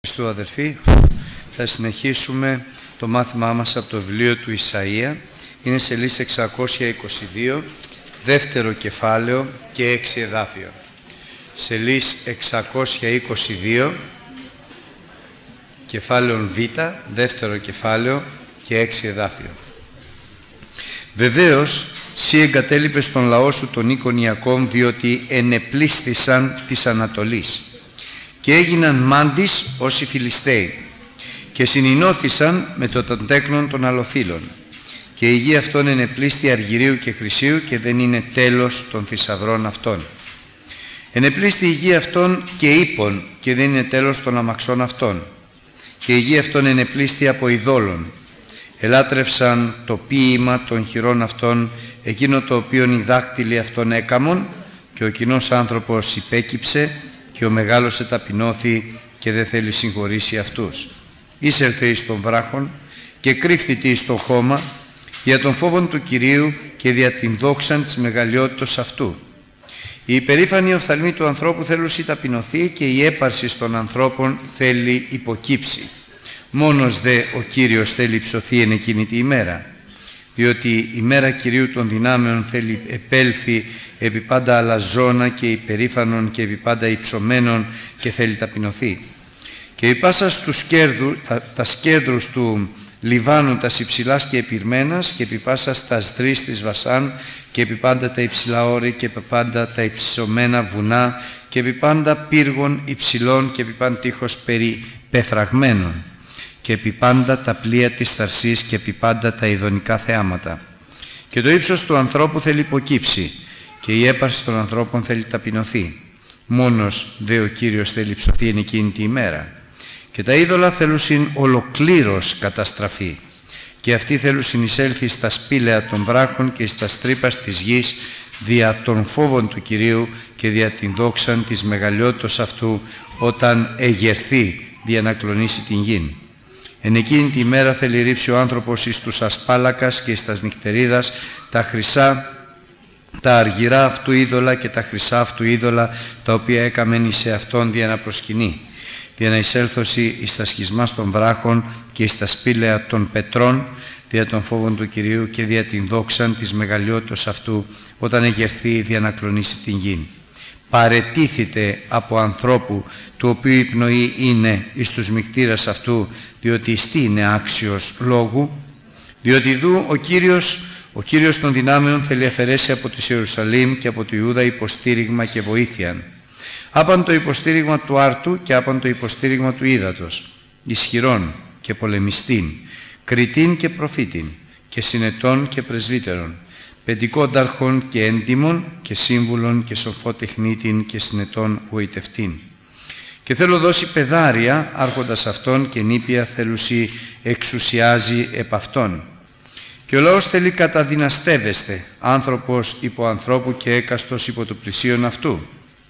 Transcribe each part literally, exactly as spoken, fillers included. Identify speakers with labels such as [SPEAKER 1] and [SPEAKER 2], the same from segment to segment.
[SPEAKER 1] Χριστού αδελφοί, θα συνεχίσουμε το μάθημά μας από το βιβλίο του Ισαΐα. Είναι σελίδα εξακόσια είκοσι δύο, δεύτερο κεφάλαιο και έξι εδάφιο. Σελίδα εξακόσια είκοσι δύο, κεφάλαιο Β, δεύτερο κεφάλαιο και έξι εδάφιο. Βεβαίως, σύ εγκατέλειπες τον λαό σου τον οίκον Ιακώβ, διότι ενεπλίστησαν της Ανατολής και έγιναν μάντις ως οι Φιλιστέοι και συνηνώθησαν με το των τέκνων των αλλοφύλων, και η γη αυτών ενεπλήστη αργυρίου και χρυσίου και δεν είναι τέλος των θησαυρών αυτών. Ενεπλήστη η γη αυτών και ύπων και δεν είναι τέλος των αμαξών αυτών, και η γη αυτών ενεπλήστη από ειδόλων. Ελάτρευσαν το ποίημα των χειρών αυτών, εκείνο το οποίον οι δάκτυλοι αυτών έκαμον, και ο κοινός άνθρωπος υπέκυψε και ο μεγάλος εταπεινώθη και δεν θέλει συγχωρήσει αυτούς. Εισελθε εις των βράχων και κρύφθητη εις το χώμα για τον φόβον του Κυρίου και δια την δόξαν της μεγαλειότητος αυτού. Η υπερήφανη οφθαλμή του ανθρώπου θέλουσι ταπεινωθεί και η έπαρση των ανθρώπων θέλει υποκύψει. Μόνος δε ο Κύριος θέλει υψωθεί εν εκείνη τη ημέρα, διότι η μέρα Κυρίου των δυνάμεων θέλει επέλθει επί πάντα αλαζόνα και υπερήφανον και επί πάντα υψωμένων και θέλει ταπεινωθεί. Και η πάσα στους κέρδου, τα, τα σκέρδρους του Λιβάνου τας υψηλάς και επιρμένας και επί πάσα στας δρύς της Βασάν και επί πάντα τα υψηλά όρη και επί πάντα τα υψωμένα βουνά και επί πάντα πύργων υψηλών και επί πάντα τείχος περί πεθραγμένων και επί πάντα τα πλοία της Θαρσής και επί πάντα τα ειδονικά θεάματα. Και το ύψος του ανθρώπου θέλει υποκύψει και η έπαρση των ανθρώπων θέλει ταπεινωθεί. Μόνος δε ο Κύριος θέλει υψωθεί εν εκείνη τη ημέρα. Και τα είδωλα θέλουσιν ολοκλήρως καταστραφεί, και αυτοί θέλουσιν εισέλθει στα σπήλαια των βράχων και στα τρύπας της γης δια των φόβων του Κυρίου και δια την δόξαν της μεγαλειότητος αυτού, όταν εγερθεί δια να κλονίσει την γην. Εν εκείνη τη ημέρα θέλει ρίψει ο άνθρωπος εις τους ασπάλακας και εις τας νυχτερίδας τα χρυσά, τα αργυρά αυτού είδωλα και τα χρυσά αυτού είδωλα, τα οποία έκαμεν εις εαυτόν δια να προσκυνεί, δια να εισέλθωση εις τα σχισμάς των βράχων και εις τα σπήλαια των πετρών, δια των φόβων του Κυρίου και δια την δόξαν της μεγαλειότητος αυτού, όταν εγερθεί δια να κλονίσει την γην. Παρετήθητε από ανθρώπου, του οποίου η πνοή είναι εις τους μυκτήρας αυτού, διότι εστί είναι άξιος λόγου, διότι δού ο Κύριος, ο Κύριος των δυνάμεων θέλει αφαιρέσει από τη Ιερουσαλήμ και από τη Ιούδα υποστήριγμα και βοήθειαν. Άπαν το υποστήριγμα του άρτου και άπαν το υποστήριγμα του ύδατος, ισχυρών και πολεμιστήν, κριτήν και προφήτην, και συνετών και πρεσβύτερων, πεντηκόνταρχων και έντιμων και σύμβουλων και σοφότεχνήτην και συνετών γοητευτήν. Και θέλω δώσει πεδάρια άρχοντας αυτών και νήπια θέλουσι εξουσιάζει επ' αυτών. Και ο λαός θέλει καταδυναστεύεστε, άνθρωπος υπό ανθρώπου και έκαστος υπό το πλησίον αυτού.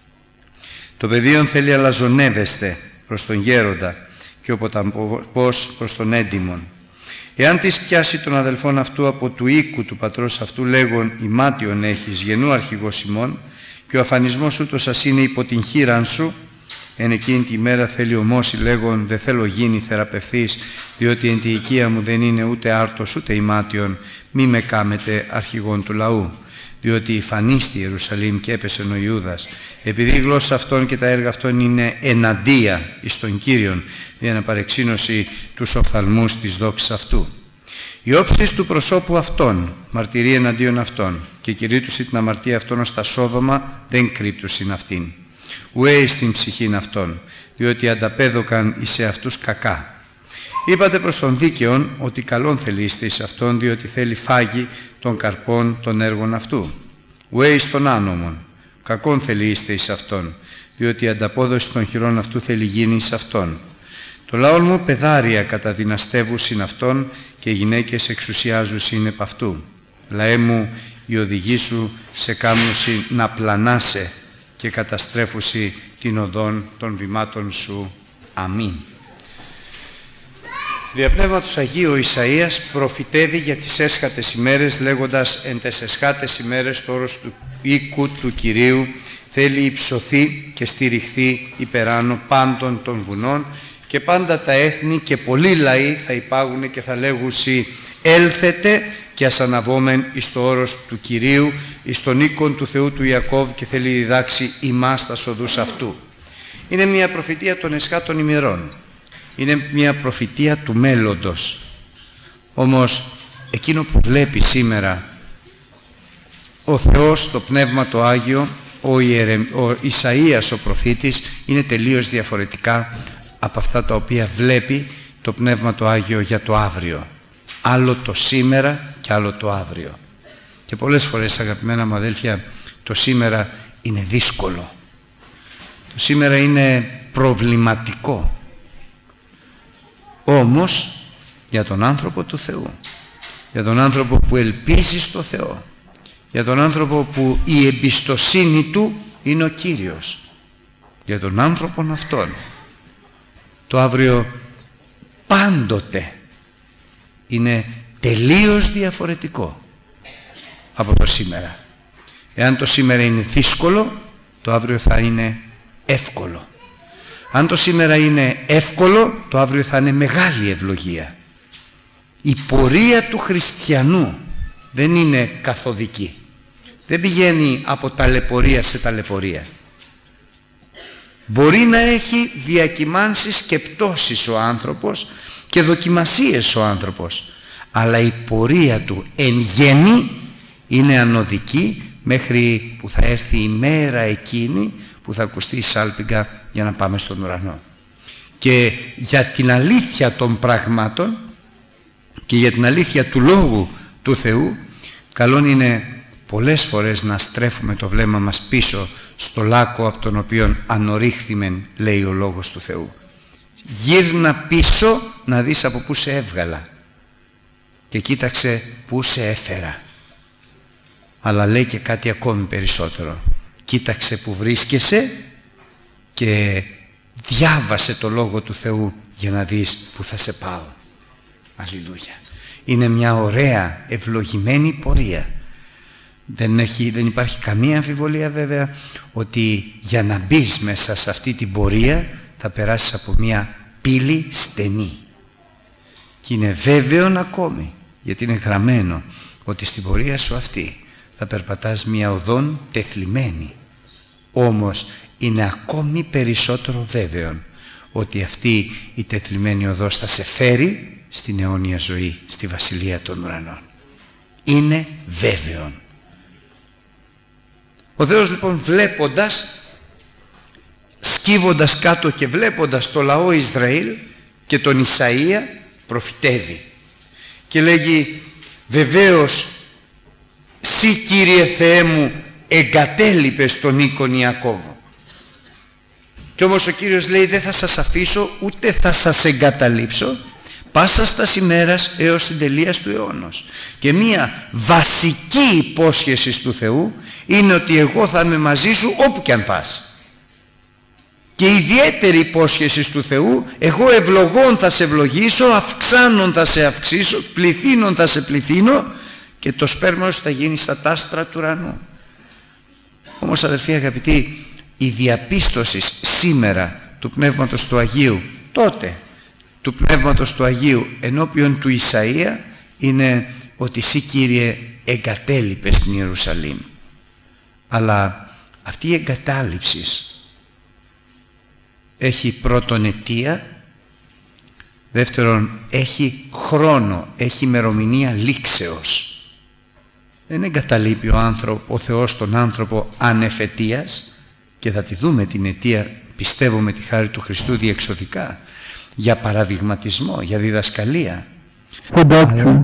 [SPEAKER 1] Το παιδίον θέλει αλαζονεύεστε προς τον γέροντα και ο ποταμπός προς τον έντιμον. Εάν της πιάσει τον αδελφόν αυτού από του οίκου του πατρός αυτού, λέγον ημάτιον έχεις γεννού αρχηγός ημών, και ο αφανισμός ούτως ας είναι υπό την χείραν σου, εν εκείνη τη μέρα θέλει ομώσει λέγον δε θέλω γίνει θεραπευθής, διότι εν τη οικία μου δεν είναι ούτε άρτος ούτε ημάτιον, μη με κάμετε αρχηγόν του λαού. Διότι υφανίστη Ιερουσαλήμ και έπεσε ο Ιούδας, επειδή η γλώσσα αυτών και τα έργα αυτών είναι εναντία εις τον Κύριον, για να παρεξήνωση τους οφθαλμούς της δόξης αυτού. Η όψης του προσώπου αυτών, μαρτυρία εναντίον αυτών, και κηρύττουσι την αμαρτία αυτών ως τα σόδομα, δεν κρύπτουσιν αυτήν. Ουέ εις την ψυχήν αυτών, διότι ανταπέδωκαν εις εαυτούς κακά. Είπατε προς τον δίκαιον ότι καλόν θελείστε εις αυτόν, διότι θέλει φάγη των καρπών των έργων αυτού. Ουέ εις τον άνομον, κακόν θελείστε εις αυτόν, διότι η ανταπόδοση των χειρών αυτού θέλει γίνει εις αυτόν. Το λαό μου πεδάρια καταδυναστεύουσιν αυτόν και οι γυναίκες εξουσιάζουσιν επ' αυτού. Λαέ μου, η οδηγή σου σε κάμνουσι να πλανάσαι και καταστρέφουσι την οδόν των βημάτων σου. Αμήν. Δια πνεύματος Αγίου Ισαΐας προφητεύει για τις έσχατες ημέρες, λέγοντας εν τες έσχατες ημέρες το όρος του οίκου του Κυρίου θέλει υψωθεί και στηριχθεί υπεράνω πάντων των βουνών και πάντα τα έθνη και πολλοί λαοί θα υπάγουν και θα λέγουσι έλθετε και ας αναβόμεν εις το όρος του Κυρίου, εις τον οίκον του Θεού του Ιακώβ και θέλει διδάξει ημάς τας οδούς αυτού. Είναι μια προφητεία των εσχάτων ημερών. Είναι μια προφητεία του μέλλοντος. Όμως εκείνο που βλέπει σήμερα ο Θεός, το Πνεύμα το Άγιο, ο, Ιερεμ, ο Ισαΐας ο προφήτης, είναι τελείως διαφορετικά από αυτά τα οποία βλέπει το Πνεύμα το Άγιο για το αύριο. Άλλο το σήμερα και άλλο το αύριο. Και πολλές φορές, αγαπημένα μου αδέλφια, το σήμερα είναι δύσκολο. Το σήμερα είναι προβληματικό. Όμως για τον άνθρωπο του Θεού, για τον άνθρωπο που ελπίζει στο Θεό, για τον άνθρωπο που η εμπιστοσύνη του είναι ο Κύριος, για τον άνθρωπον αυτόν, το αύριο πάντοτε είναι τελείως διαφορετικό από το σήμερα. Εάν το σήμερα είναι δύσκολο, το αύριο θα είναι εύκολο. Αν το σήμερα είναι εύκολο, το αύριο θα είναι μεγάλη ευλογία. Η πορεία του χριστιανού δεν είναι καθοδική. Δεν πηγαίνει από ταλαιπωρία σε ταλαιπωρία. Μπορεί να έχει διακυμάνσεις και πτώσεις ο άνθρωπος και δοκιμασίες ο άνθρωπος, αλλά η πορεία του εν γέννη είναι ανωδική μέχρι που θα έρθει η μέρα εκείνη που θα ακουστεί η σάλπιγγα για να πάμε στον ουρανό. Και για την αλήθεια των πραγμάτων και για την αλήθεια του Λόγου του Θεού, καλόν είναι πολλές φορές να στρέφουμε το βλέμμα μας πίσω στο λάκκο από τον οποίο ανορρίχθημεν, λέει ο Λόγος του Θεού. Γύρνα πίσω να δεις από πού σε έβγαλα και κοίταξε πού σε έφερα. Αλλά λέει και κάτι ακόμη περισσότερο. Κοίταξε που βρίσκεσαι και διάβασε το Λόγο του Θεού για να δεις που θα σε πάω. Αλληλούια. Είναι μια ωραία ευλογημένη πορεία. Δεν, έχει, δεν υπάρχει καμία αμφιβολία βέβαια ότι για να μπεις μέσα σε αυτή την πορεία θα περάσεις από μια πύλη στενή. Και είναι βέβαιο ακόμη, γιατί είναι γραμμένο ότι στην πορεία σου αυτή θα περπατάς μια οδόν τεθλιμμένη. Όμως είναι ακόμη περισσότερο βέβαιο ότι αυτή η τεθλιμμένη οδός θα σε φέρει στην αιώνια ζωή, στη Βασιλεία των Ουρανών. Είναι βέβαιο. Ο Θεός λοιπόν, βλέποντας, σκύβοντας κάτω και βλέποντας το λαό Ισραήλ και τον Ισαΐα, προφητεύει και λέγει βεβαίως «Συ Κύριε Θεέ μου εγκατέλειπες τον οίκον Ιακώβο». Κι όμως ο Κύριος λέει δεν θα σας αφήσω ούτε θα σας εγκαταλείψω πάσα στας ημέρας έως την τελείας του αιώνος. Και μία βασική υπόσχεση του Θεού είναι ότι εγώ θα είμαι μαζί σου όπου και αν πας. Και ιδιαίτερη υπόσχεση του Θεού, εγώ ευλογών θα σε ευλογήσω, αυξάνων θα σε αυξήσω, πληθύνων θα σε πληθύνω και το σπέρμα σου θα γίνει στα τάστρα του ουρανού. Όμως αδελφοί αγαπητοί, η διαπίστωση σήμερα του Πνεύματος του Αγίου, τότε του Πνεύματος του Αγίου ενώπιον του Ισαΐα είναι ότι εσύ Κύριε εγκατέλειπες στην Ιερουσαλήμ. Αλλά αυτή η εγκατάλειψη έχει πρώτον αιτία, δεύτερον έχει χρόνο, έχει ημερομηνία λήξεως. Δεν εγκαταλείπει ο, άνθρωπο, ο Θεός τον άνθρωπο ανεφετίας, και θα τη δούμε την αιτία, πιστεύω με τη χάρη του Χριστού διεξοδικά, για παραδειγματισμό, για διδασκαλία.
[SPEAKER 2] Εντάξει.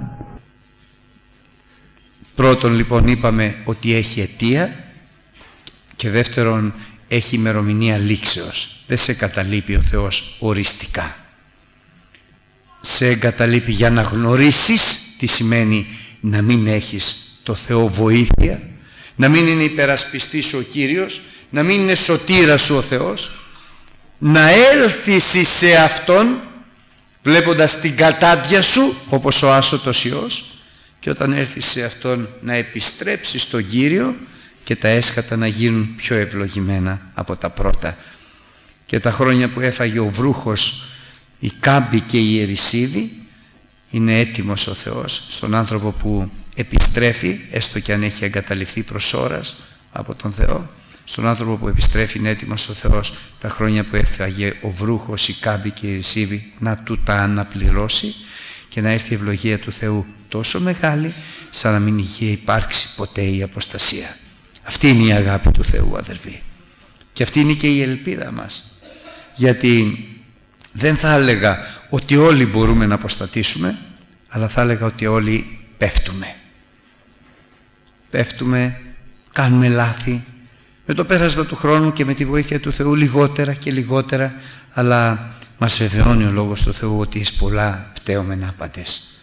[SPEAKER 1] Πρώτον λοιπόν είπαμε ότι έχει αιτία και δεύτερον έχει ημερομηνία λήξεως. Δεν σε εγκαταλείπει ο Θεός οριστικά. Σε εγκαταλείπει για να γνωρίσεις τι σημαίνει να μην έχεις το Θεό βοήθεια, να μην είναι υπερασπιστής ο Κύριος, να μην είναι σωτήρας σου ο Θεός, να έλθεις σε Αυτόν βλέποντας την κατάντια σου όπως ο άσωτος Υιός, και όταν έρθεις σε Αυτόν να επιστρέψεις στον Κύριο και τα έσχατα να γίνουν πιο ευλογημένα από τα πρώτα. Και τα χρόνια που έφαγε ο βρούχος η κάμπη και η ερησίδη, είναι έτοιμος ο Θεός στον άνθρωπο που επιστρέφει, έστω και αν έχει εγκαταλειφθεί προς ώρας από τον Θεό. Στον άνθρωπο που επιστρέφει είναι έτοιμος ο Θεός τα χρόνια που έφαγε ο βρούχος, η κάμπη και η ερησίδη να του τα αναπληρώσει και να έρθει η ευλογία του Θεού τόσο μεγάλη σαν να μην είχε υπάρξει ποτέ η αποστασία. Αυτή είναι η αγάπη του Θεού, αδερφοί, και αυτή είναι και η ελπίδα μας, γιατί δεν θα έλεγα ότι όλοι μπορούμε να αποστατήσουμε, αλλά θα έλεγα ότι όλοι πέφτουμε πέφτουμε, κάνουμε λάθη, με το πέρασμα του χρόνου και με τη βοήθεια του Θεού λιγότερα και λιγότερα, αλλά μας βεβαιώνει ο Λόγος του Θεού ότι εις πολλά πταίομεν άπαντες.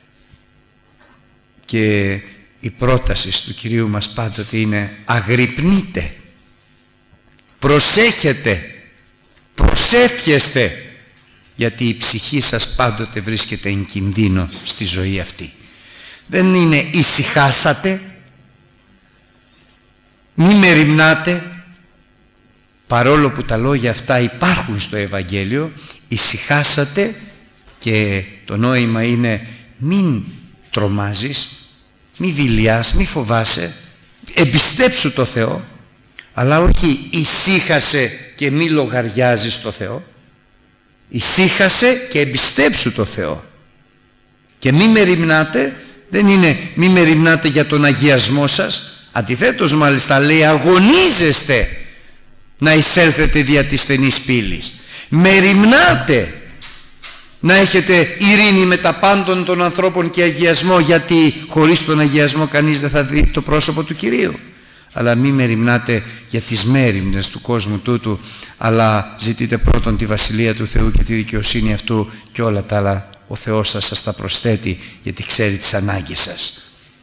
[SPEAKER 1] Και η πρόταση του Κυρίου μας πάντοτε είναι αγρυπνείτε, προσέχετε, προσεύχεστε, γιατί η ψυχή σας πάντοτε βρίσκεται εν κινδύνο στη ζωή αυτή. Δεν είναι ησυχάσατε, μη μεριμνάτε, παρόλο που τα λόγια αυτά υπάρχουν στο Ευαγγέλιο, ησυχάσατε, και το νόημα είναι μην τρομάζεις, μη δειλιάς, μη φοβάσαι, εμπιστέψου το Θεό, αλλά όχι ησύχασε και μη λογαριάζεις το Θεό. Ησύχασε και εμπιστέψου το Θεό. Και μη μεριμνάτε δεν είναι μη μεριμνάτε για τον αγιασμό σας, αντιθέτως μάλιστα λέει αγωνίζεστε να εισέλθετε δια της στενής πύλης. Μεριμνάτε να έχετε ειρήνη με τα πάντων των ανθρώπων και αγιασμό, γιατί χωρίς τον αγιασμό κανείς δεν θα δει το πρόσωπο του Κυρίου. Αλλά μη μεριμνάτε για τις μέριμνες του κόσμου τούτου, αλλά ζητείτε πρώτον τη Βασιλεία του Θεού και τη δικαιοσύνη αυτού, και όλα τα άλλα ο Θεός θα σας τα προσθέτει, γιατί ξέρει τις ανάγκες σας.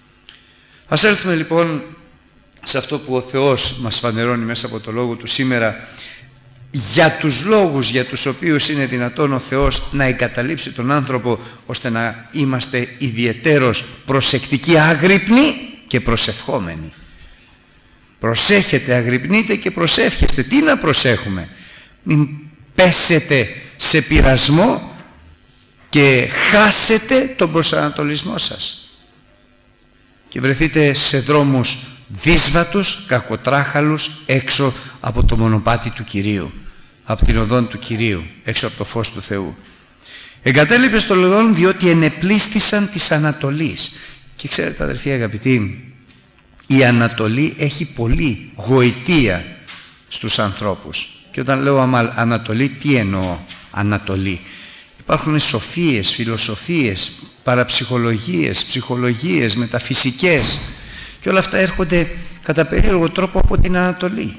[SPEAKER 1] Ας έρθουμε λοιπόν σε αυτό που ο Θεός μας φανερώνει μέσα από το Λόγο Του σήμερα, για τους λόγους για τους οποίους είναι δυνατόν ο Θεός να εγκαταλείψει τον άνθρωπο, ώστε να είμαστε ιδιαιτέρως προσεκτικοί, αγρυπνοί και προσευχόμενοι. Προσέχετε, αγρυπνείτε και προσεύχεστε. Τι να προσέχουμε? Μην πέσετε σε πειρασμό και χάσετε τον προσανατολισμό σας και βρεθείτε σε δρόμους δύσβατους, κακοτράχαλους, έξω από το μονοπάτι του Κυρίου, από την οδόν του Κυρίου, έξω από το φως του Θεού. Εγκατέλειπε το λεγόν διότι ενεπλίστησαν της Ανατολής. Και ξέρετε, αδερφοί αγαπητοί, η Ανατολή έχει πολύ γοητεία στους ανθρώπους. Και όταν λέω Ανατολή, τι εννοώ Ανατολή? Υπάρχουν σοφίες, φιλοσοφίες, παραψυχολογίες, ψυχολογίες, μεταφυσικές, και όλα αυτά έρχονται κατά περίεργο τρόπο από την Ανατολή.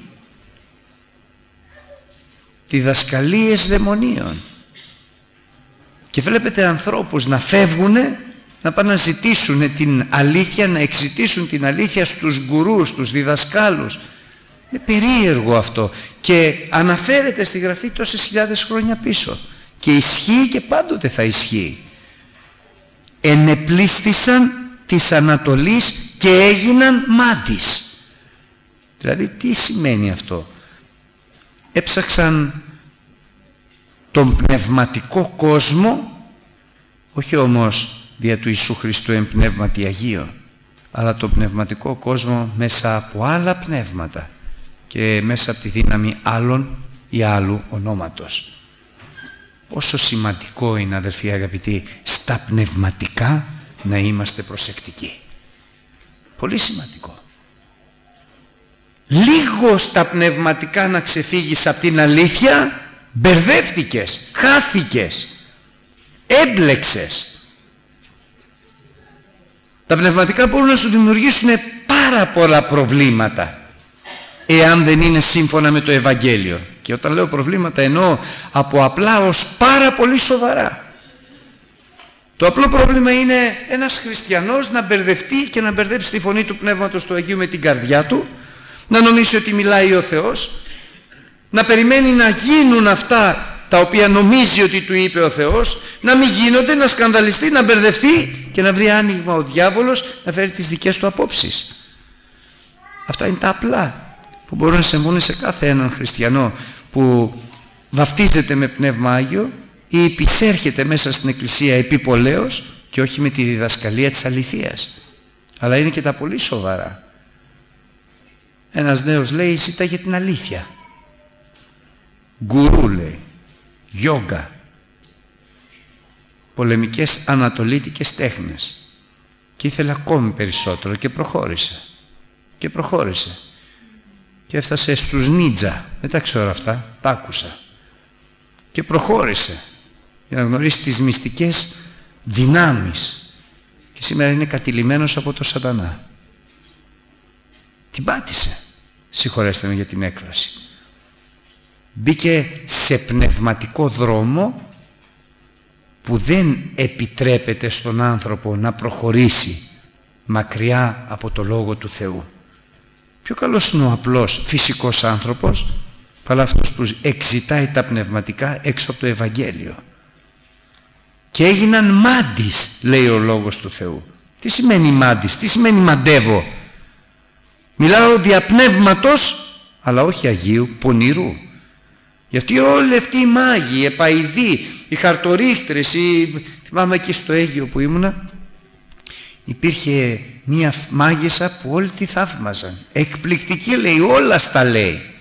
[SPEAKER 1] Διδασκαλίες δαιμονίων. Και βλέπετε ανθρώπους να φεύγουν, να πάνε να ζητήσουν την αλήθεια, να εξητήσουν την αλήθεια στους γκουρούς, στους διδασκάλους. Είναι περίεργο αυτό και αναφέρεται στη Γραφή τόσες χιλιάδες χρόνια πίσω και ισχύει και πάντοτε θα ισχύει. Ενεπλίστησαν της Ανατολής και έγιναν μάντις. Δηλαδή τι σημαίνει αυτό? Έψαξαν τον πνευματικό κόσμο, όχι όμως δια του Ιησού Χριστού εν πνεύματι Αγίο, αλλά τον πνευματικό κόσμο μέσα από άλλα πνεύματα και μέσα από τη δύναμη άλλων ή άλλου ονόματος. Πόσο σημαντικό είναι, αδερφοί αγαπητοί, στα πνευματικά να είμαστε προσεκτικοί. Πολύ σημαντικό. Λίγο στα πνευματικά να ξεφύγεις από την αλήθεια, μπερδεύτηκες, χάθηκες, έμπλεξες. Τα πνευματικά μπορούν να σου δημιουργήσουν πάρα πολλά προβλήματα, εάν δεν είναι σύμφωνα με το Ευαγγέλιο. Και όταν λέω προβλήματα εννοώ από απλά ως πάρα πολύ σοβαρά. Το απλό πρόβλημα είναι ένας χριστιανός να μπερδευτεί και να μπερδέψει τη φωνή του Πνεύματος του Αγίου με την καρδιά του, να νομίζει ότι μιλάει ο Θεός, να περιμένει να γίνουν αυτά τα οποία νομίζει ότι του είπε ο Θεός, να μην γίνονται, να σκανδαλιστεί, να μπερδευτεί και να βρει άνοιγμα ο διάβολος να φέρει τις δικές του απόψεις. Αυτά είναι τα απλά που μπορούν να συμβούν σε κάθε έναν χριστιανό που βαφτίζεται με Πνεύμα Άγιο ή υπησέρχεται μέσα στην Εκκλησία επιπολέως και όχι με τη διδασκαλία της αληθείας. Αλλά είναι και τα πολύ σοβαρά. Ένας νέος λέει ζητά για την αλήθεια. Γκουρού λέει, γιόγκα, πολεμικές ανατολίτικες τέχνες. Και ήθελε ακόμη περισσότερο και προχώρησε. Και προχώρησε. Και έφτασε στους νίτζα. Δεν τα ξέρω αυτά, τα άκουσα. Και προχώρησε για να γνωρίσει τις μυστικές δυνάμεις. Και σήμερα είναι κατηλημμένος από το σατανά. Την πάτησε. Συγχωρέστε με για την έκφραση. Μπήκε σε πνευματικό δρόμο που δεν επιτρέπεται στον άνθρωπο να προχωρήσει μακριά από το Λόγο του Θεού. Πιο καλός είναι ο απλός φυσικός άνθρωπος παρά αυτός που εξητάει τα πνευματικά έξω από το Ευαγγέλιο. Και έγιναν μάντις, λέει ο Λόγος του Θεού. Τι σημαίνει μάντις, τι σημαίνει μαντεύω? Μιλάω δια πνεύματος, αλλά όχι Αγίου, πονηρού. Γιατί όλοι αυτοί οι μάγοι, οι επαηδοί, οι χαρτορίχτρες, οι... θυμάμαι εκεί στο Αίγυο που ήμουνα, υπήρχε μία μάγισσα που όλοι τη θαύμαζαν. Εκπληκτική λέει, όλα στα λέει.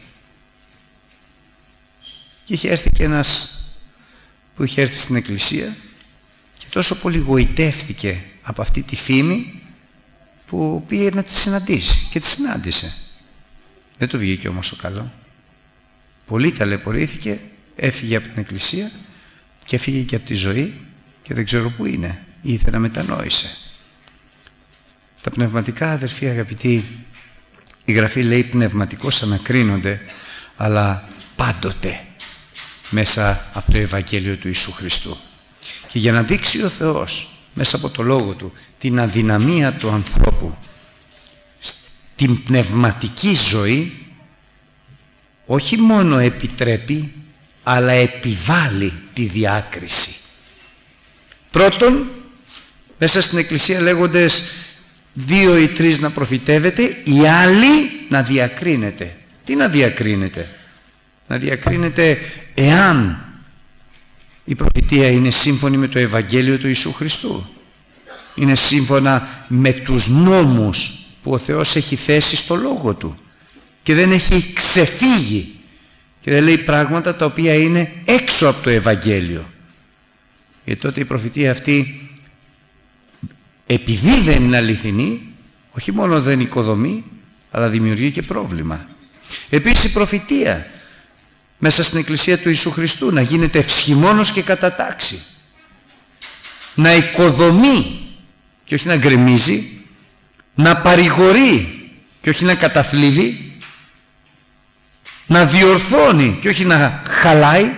[SPEAKER 1] Και είχε έρθει και ένας που είχε έρθει στην εκκλησία και τόσο πολύ γοητεύτηκε από αυτή τη φήμη που πήγε να τη συναντήσει και τη συνάντησε. Δεν του βγήκε όμως ο καλό. Πολύ ταλαιπωρήθηκε, έφυγε από την εκκλησία και έφυγε και από τη ζωή και δεν ξέρω πού είναι. Ήθελε να μετανόησε. Τα πνευματικά, αδερφοί αγαπητοί, η Γραφή λέει πνευματικώς ανακρίνονται, αλλά πάντοτε μέσα από το Ευαγγέλιο του Ιησού Χριστού. Και για να δείξει ο Θεός μέσα από το Λόγο Του την αδυναμία του ανθρώπου στην πνευματική ζωή, όχι μόνο επιτρέπει, αλλά επιβάλλει τη διάκριση. Πρώτον, μέσα στην Εκκλησία λέγοντες δύο ή τρεις να προφητεύετε, οι άλλοι να διακρίνετε. Τι να διακρίνετε? Να διακρίνετε εάν η προφητεία είναι σύμφωνη με το Ευαγγέλιο του Ιησού Χριστού. Είναι σύμφωνα με τους νόμους που ο Θεός έχει θέσει στο Λόγο Του και δεν έχει ξεφύγει και δεν λέει πράγματα τα οποία είναι έξω από το Ευαγγέλιο. Γιατί τότε η προφητεία αυτή, επειδή δεν είναι αληθινή, όχι μόνο δεν οικοδομεί, αλλά δημιουργεί και πρόβλημα. Επίσης η προφητεία μέσα στην Εκκλησία του Ιησού Χριστού να γίνεται ευσχημόνος και κατατάξει, να οικοδομεί και όχι να γκρεμίζει, να παρηγορεί και όχι να καταθλίβει, να διορθώνει και όχι να χαλάει.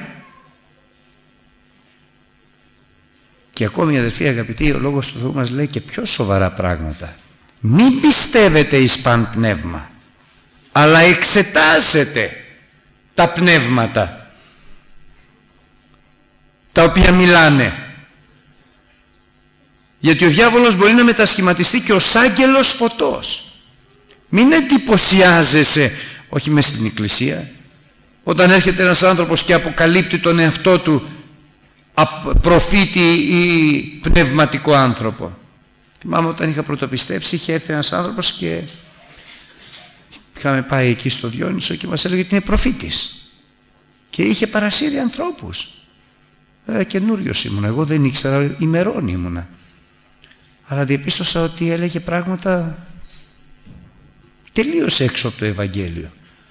[SPEAKER 1] Και ακόμη, αδερφοί αγαπητοί, ο Λόγος του Θεού μας λέει και πιο σοβαρά πράγματα. Μην πιστεύετε εις παν πνεύμα, αλλά εξετάσετε τα πνεύματα τα οποία μιλάνε. Γιατί ο διάβολος μπορεί να μετασχηματιστεί και ως άγγελος φωτός. Μην εντυπωσιάζεσαι, όχι μες στην εκκλησία, όταν έρχεται ένας άνθρωπος και αποκαλύπτει τον εαυτό του προφήτη ή πνευματικό άνθρωπο. Θυμάμαι όταν είχα πρωτοπιστέψει, είχε έρθει ένας άνθρωπος και είχαμε πάει εκεί στο Διόνυσο και μας έλεγε ότι είναι προφήτης και είχε παρασύρει ανθρώπους. Ε, καινούριος ήμουνα, εγώ δεν ήξερα, ημερών ήμουνα, αλλά διαπίστωσα ότι έλεγε πράγματα τελείως έξω από το Ευαγγέλιο.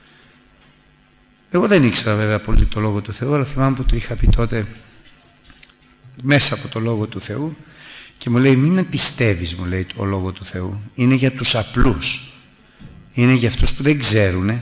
[SPEAKER 1] Εγώ δεν ήξερα βέβαια πολύ το Λόγο του Θεού, αλλά θυμάμαι που το είχα πει τότε μέσα από το Λόγο του Θεού και μου λέει μην πιστεύεις, μου λέει, ο Λόγο του Θεού είναι για τους απλούς, είναι για αυτούς που δεν ξέρουν.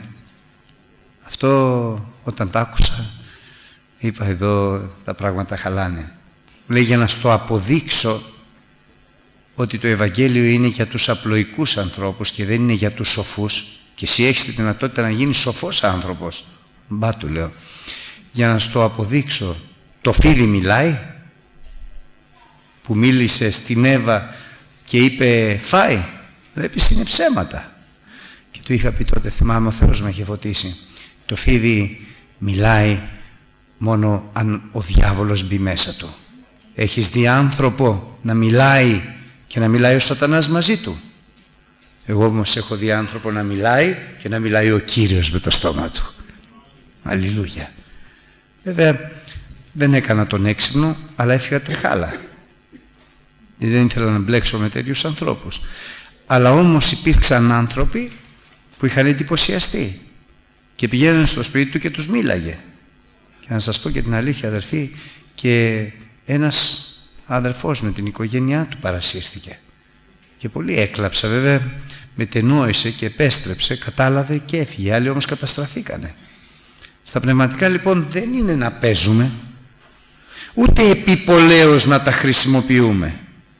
[SPEAKER 1] Αυτό όταν τα άκουσα είπα εδώ τα πράγματα χαλάνε. Μου λέει για να στο αποδείξω ότι το Ευαγγέλιο είναι για τους απλοϊκούς ανθρώπους και δεν είναι για τους σοφούς, και εσύ έχεις τη δυνατότητα να γίνεις σοφός άνθρωπος. Μπα, του λέω, για να στο αποδείξω, το φίδι μιλάει, που μίλησε στην Εύα και είπε φάει, βλέπεις είναι ψέματα. Και του είχα πει τότε, θυμάμαι, ο Θεός με είχε φωτίσει, το φίδι μιλάει μόνο αν ο διάβολος μπει μέσα του. Έχεις δει άνθρωπο να μιλάει και να μιλάει ο σατανάς μαζί του? Εγώ όμως έχω δει άνθρωπο να μιλάει και να μιλάει ο Κύριος με το στόμα του. Αλληλούια. Βέβαια δεν έκανα τον έξυπνο, αλλά έφυγα τριχάλα. Δεν ήθελα να μπλέξω με τέτοιους ανθρώπους. Αλλά όμως υπήρξαν άνθρωποι που είχαν εντυπωσιαστεί και πηγαίνανε στο σπίτι του και τους μίλαγε. Και να σας πω και την αλήθεια, αδερφοί, και ένας αδερφός με την οικογένειά του παρασύρθηκε. Και πολύ έκλαψα, βέβαια, μετενόησε και επέστρεψε, κατάλαβε και έφυγε. Άλλοι όμως καταστραφήκανε. Στα πνευματικά λοιπόν δεν είναι να παίζουμε, ούτε επιπολέως να τα χρησιμοποιούμε.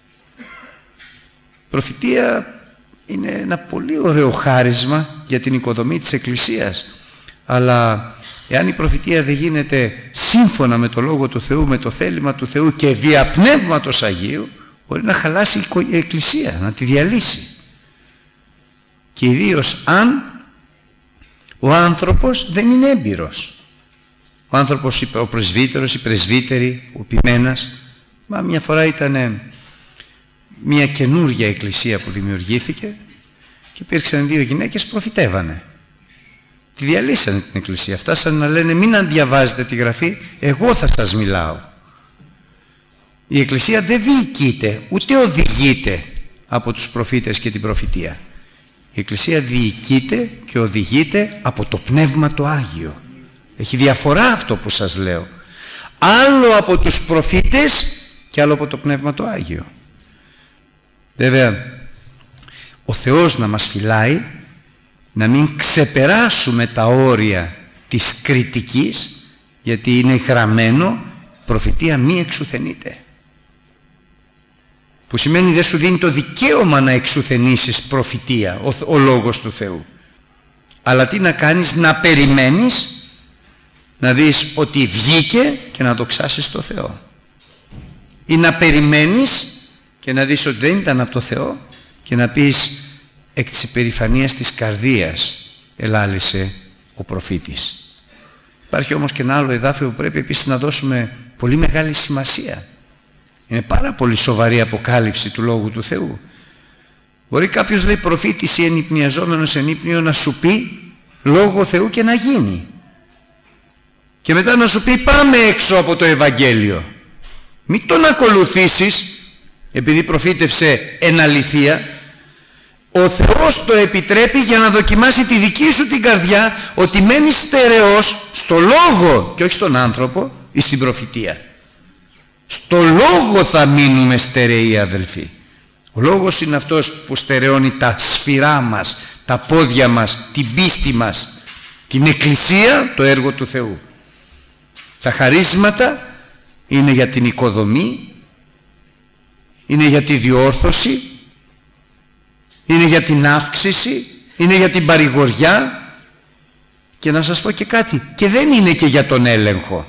[SPEAKER 1] Προφητεία είναι ένα πολύ ωραίο χάρισμα για την οικοδομή της Εκκλησίας, αλλά εάν η προφητεία δεν γίνεται σύμφωνα με το Λόγο του Θεού, με το θέλημα του Θεού και δια Πνεύματος Αγίου, μπορεί να χαλάσει η Εκκλησία, να τη διαλύσει. Και ιδίως αν ο άνθρωπος δεν είναι έμπειρος. Ο άνθρωπος, ο πρεσβύτερος, η πρεσβύτερη, ο ποιμένας, μα μια φορά ήταν μια καινούργια εκκλησία που δημιουργήθηκε και υπήρξαν δύο γυναίκες που προφητεύανε. Τη διαλύσανε την εκκλησία. Φτάσανε να λένε μην αν διαβάζετε τη Γραφή, εγώ θα σας μιλάω. Η εκκλησία δεν διοικείται, ούτε οδηγείται από τους προφήτες και την προφητεία. Η εκκλησία διοικείται και οδηγείται από το Πνεύμα το Άγιο. Έχει διαφορά αυτό που σας λέω. Άλλο από τους προφήτες και άλλο από το Πνεύμα το Άγιο. Βέβαια, ο Θεός να μας φυλάει να μην ξεπεράσουμε τα όρια της κριτικής, γιατί είναι γραμμένο προφητεία μη εξουθενείται, που σημαίνει δεν σου δίνει το δικαίωμα να εξουθενήσεις προφητεία ο, ο Λόγος του Θεού, αλλά τι να κάνεις? Να περιμένεις να δεις ότι βγήκε και να δοξάσεις το Θεό, ή να περιμένεις και να δεις ότι δεν ήταν από το Θεό και να πεις εκ της υπερηφανίας της καρδίας ελάλησε ο προφήτης. Υπάρχει όμως και ένα άλλο εδάφιο που πρέπει επίσης να δώσουμε πολύ μεγάλη σημασία. Είναι πάρα πολύ σοβαρή αποκάλυψη του Λόγου του Θεού. Μπορεί κάποιος, λέει, προφήτης ή ενυπνιαζόμενος ενύπνιο να σου πει Λόγο Θεού και να γίνει, και μετά να σου πει πάμε έξω από το Ευαγγέλιο. Μην τον ακολουθήσεις επειδή προφήτευσε εν αληθεία. Ο Θεός το επιτρέπει για να δοκιμάσει τη δική σου την καρδιά, ότι μένεις στερεός στο Λόγο και όχι στον άνθρωπο ή στην προφητεία. Στο Λόγο θα μείνουμε στερεοί, αδελφοί. Ο Λόγος είναι αυτός που στερεώνει τα σφυρά μας, τα πόδια μας, την πίστη μας, την Εκκλησία, το έργο του Θεού. Τα χαρίσματα είναι για την οικοδομή, είναι για τη διόρθωση, είναι για την αύξηση, είναι για την παρηγοριά, και να σας πω και κάτι, και δεν είναι και για τον έλεγχο.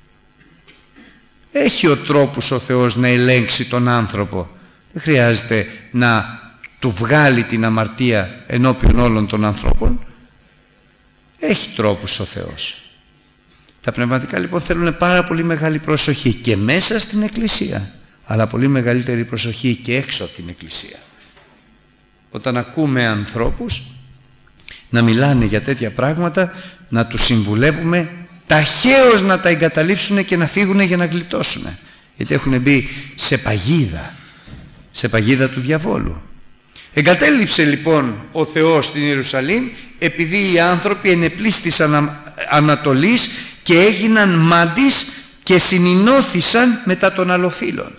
[SPEAKER 1] Έχει ο τρόπος ο Θεός να ελέγξει τον άνθρωπο. Δεν χρειάζεται να του βγάλει την αμαρτία ενώπιον όλων των ανθρώπων. Έχει τρόπους ο Θεός. Τα πνευματικά λοιπόν θέλουν πάρα πολύ μεγάλη προσοχή και μέσα στην Εκκλησία, αλλά πολύ μεγαλύτερη προσοχή και έξω από την Εκκλησία. Όταν ακούμε ανθρώπους να μιλάνε για τέτοια πράγματα, να τους συμβουλεύουμε ταχαίως να τα εγκαταλείψουν και να φύγουν για να γλιτώσουν, γιατί έχουν μπει σε παγίδα, σε παγίδα του διαβόλου. Εγκατέλειψε λοιπόν ο Θεός την Ιερουσαλήμ επειδή οι άνθρωποι ενεπλίστησαν Ανατολής και έγιναν μάντις και συνηνώθησαν μετά των αλλοφύλων.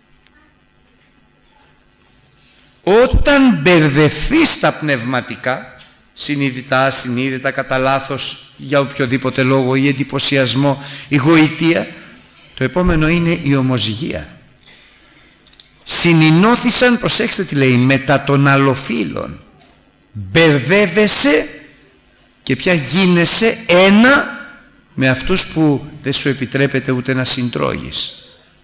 [SPEAKER 1] Όταν μπερδευτείς στα πνευματικά, συνειδητά, ασυνείδητα, κατά λάθος, για οποιοδήποτε λόγο, ή εντυπωσιασμό, ή γοητεία, το επόμενο είναι η ομοζυγία. Συνηνώθησαν, προσέξτε τι λέει, μετά των αλλοφύλων. Μπερδεύεσαι και πια γίνεσαι ένα με αυτούς που δεν σου επιτρέπεται ούτε να συντρώγεις.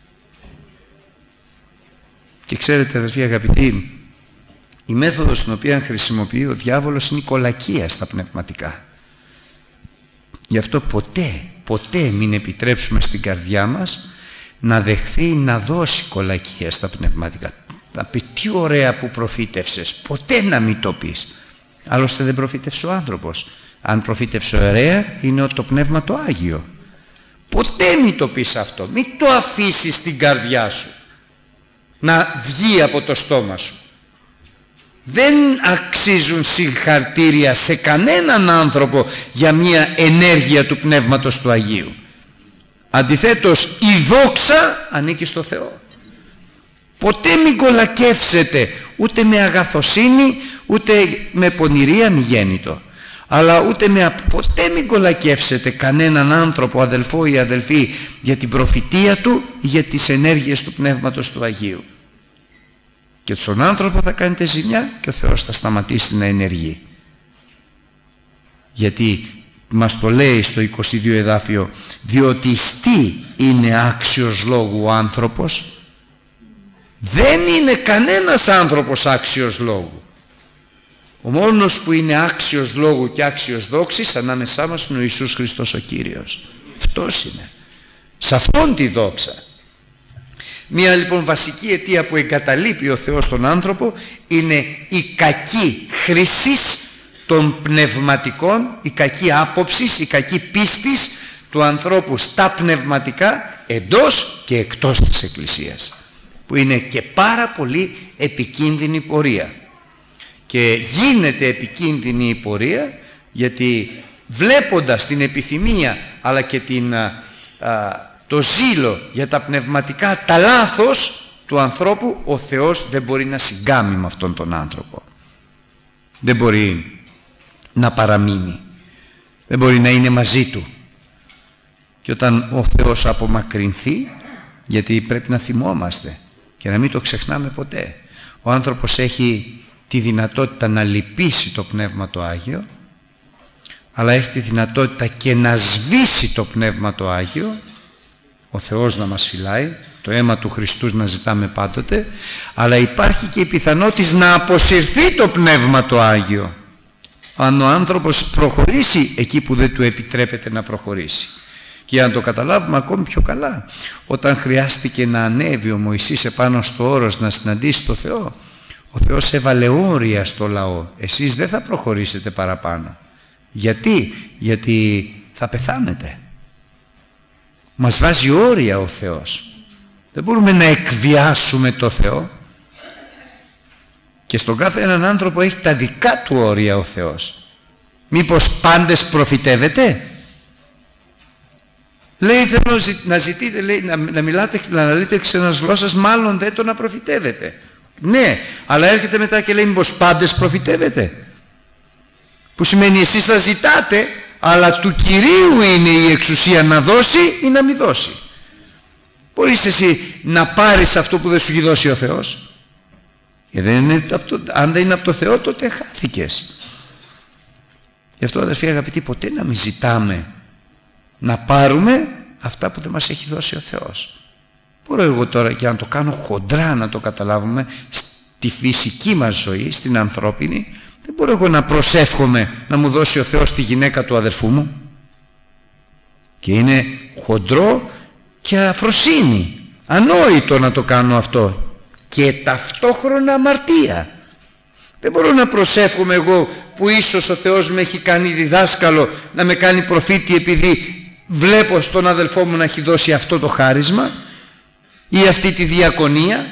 [SPEAKER 1] Και ξέρετε, αδερφοί αγαπητοί, η μέθοδος την οποία χρησιμοποιεί ο διάβολος είναι η κολακία στα πνευματικά. Γι' αυτό ποτέ ποτέ μην επιτρέψουμε στην καρδιά μας να δεχθεί να δώσει κολακία στα πνευματικά. Να πει τι ωραία που προφήτευσες, ποτέ να μην το πεις. Άλλωστε δεν προφήτευσε ο άνθρωπος. Αν προφήτευσε ωραία είναι το Πνεύμα το Άγιο. Ποτέ μην το πεις αυτό, μην το αφήσεις στην καρδιά σου να βγει από το στόμα σου. Δεν αξίζουν συγχαρτήρια σε κανέναν άνθρωπο για μια ενέργεια του Πνεύματος του Αγίου. Αντιθέτως η δόξα ανήκει στο Θεό. Ποτέ μην κολακεύσετε ούτε με αγαθοσύνη ούτε με πονηρία μη γέννητο, αλλά ούτε με, ποτέ μην κολακεύσετε κανέναν άνθρωπο, αδελφό ή αδελφή, για την προφητεία του ή για τις ενέργειες του Πνεύματος του Αγίου. Και στον άνθρωπο θα κάνετε ζημιά και ο Θεός θα σταματήσει να ενεργεί. Γιατί μας το λέει στο είκοσι δύο εδάφιο, διότι τι είναι άξιος λόγου ο άνθρωπος? Δεν είναι κανένας άνθρωπος άξιος λόγου. Ο μόνος που είναι άξιος λόγου και άξιος δόξης ανάμεσά μας είναι ο Ιησούς Χριστός ο Κύριος. Αυτός είναι. Σε αυτόν τη δόξα. Μία λοιπόν βασική αιτία που εγκαταλείπει ο Θεός τον άνθρωπο είναι η κακή χρήση των πνευματικών, η κακή άποψη, η κακή πίστης του ανθρώπου στα πνευματικά εντός και εκτός της Εκκλησίας, που είναι και πάρα πολύ επικίνδυνη πορεία. Και γίνεται επικίνδυνη η πορεία γιατί βλέποντας την επιθυμία αλλά και την, α, α, το ζήλο για τα πνευματικά, τα λάθος του ανθρώπου, ο Θεός δεν μπορεί να συγκάμει με αυτόν τον άνθρωπο. Δεν μπορεί να παραμείνει. Δεν μπορεί να είναι μαζί του. Και όταν ο Θεός απομακρυνθεί, γιατί πρέπει να θυμόμαστε και να μην το ξεχνάμε ποτέ, ο άνθρωπος έχει τη δυνατότητα να λυπήσει το Πνεύμα το Άγιο, αλλά έχει τη δυνατότητα και να σβήσει το Πνεύμα το Άγιο, ο Θεός να μας φυλάει, το αίμα του Χριστού να ζητάμε πάντοτε, αλλά υπάρχει και η πιθανότητα να αποσυρθεί το Πνεύμα το Άγιο αν ο άνθρωπος προχωρήσει εκεί που δεν του επιτρέπεται να προχωρήσει. Και αν το καταλάβουμε ακόμη πιο καλά, όταν χρειάστηκε να ανέβει ο Μωυσής επάνω στο όρος να συναντήσει το Θεό, ο Θεός έβαλε όρια στο λαό. Εσείς δεν θα προχωρήσετε παραπάνω. Γιατί? Γιατί θα πεθάνετε. Μας βάζει όρια ο Θεός. Δεν μπορούμε να εκβιάσουμε το Θεό. Και στον κάθε έναν άνθρωπο έχει τα δικά του όρια ο Θεός. Μήπως πάντες προφητεύετε? Λέει θέλω να ζητείτε, λέει, να, να μιλάτε, να αναλύετε ξένας γλώσσας, μάλλον δεν το να προφητεύετε. Ναι, αλλά έρχεται μετά και λέει μήπως πάντες προφητεύετε? Που σημαίνει εσείς θα ζητάτε, αλλά του Κυρίου είναι η εξουσία να δώσει ή να μην δώσει. Μπορείς εσύ να πάρεις αυτό που δεν σου έχει δώσει ο Θεός? Γιατί δεν είναι από το, αν δεν είναι από το Θεό, τότε χάθηκες. Γι' αυτό αδερφοί αγαπητοί, ποτέ να μην ζητάμε να πάρουμε αυτά που δεν μας έχει δώσει ο Θεός. Μπορώ εγώ τώρα και να το κάνω χοντρά να το καταλάβουμε στη φυσική μας ζωή, στην ανθρώπινη. Δεν μπορώ εγώ να προσεύχομαι να μου δώσει ο Θεός τη γυναίκα του αδερφού μου. Και είναι χοντρό και αφροσύνη, ανόητο να το κάνω αυτό, και ταυτόχρονα αμαρτία. Δεν μπορώ να προσεύχομαι εγώ που ίσως ο Θεός με έχει κάνει διδάσκαλο, να με κάνει προφήτη επειδή βλέπω στον αδελφό μου να έχει δώσει αυτό το χάρισμα ή αυτή τη διακονία.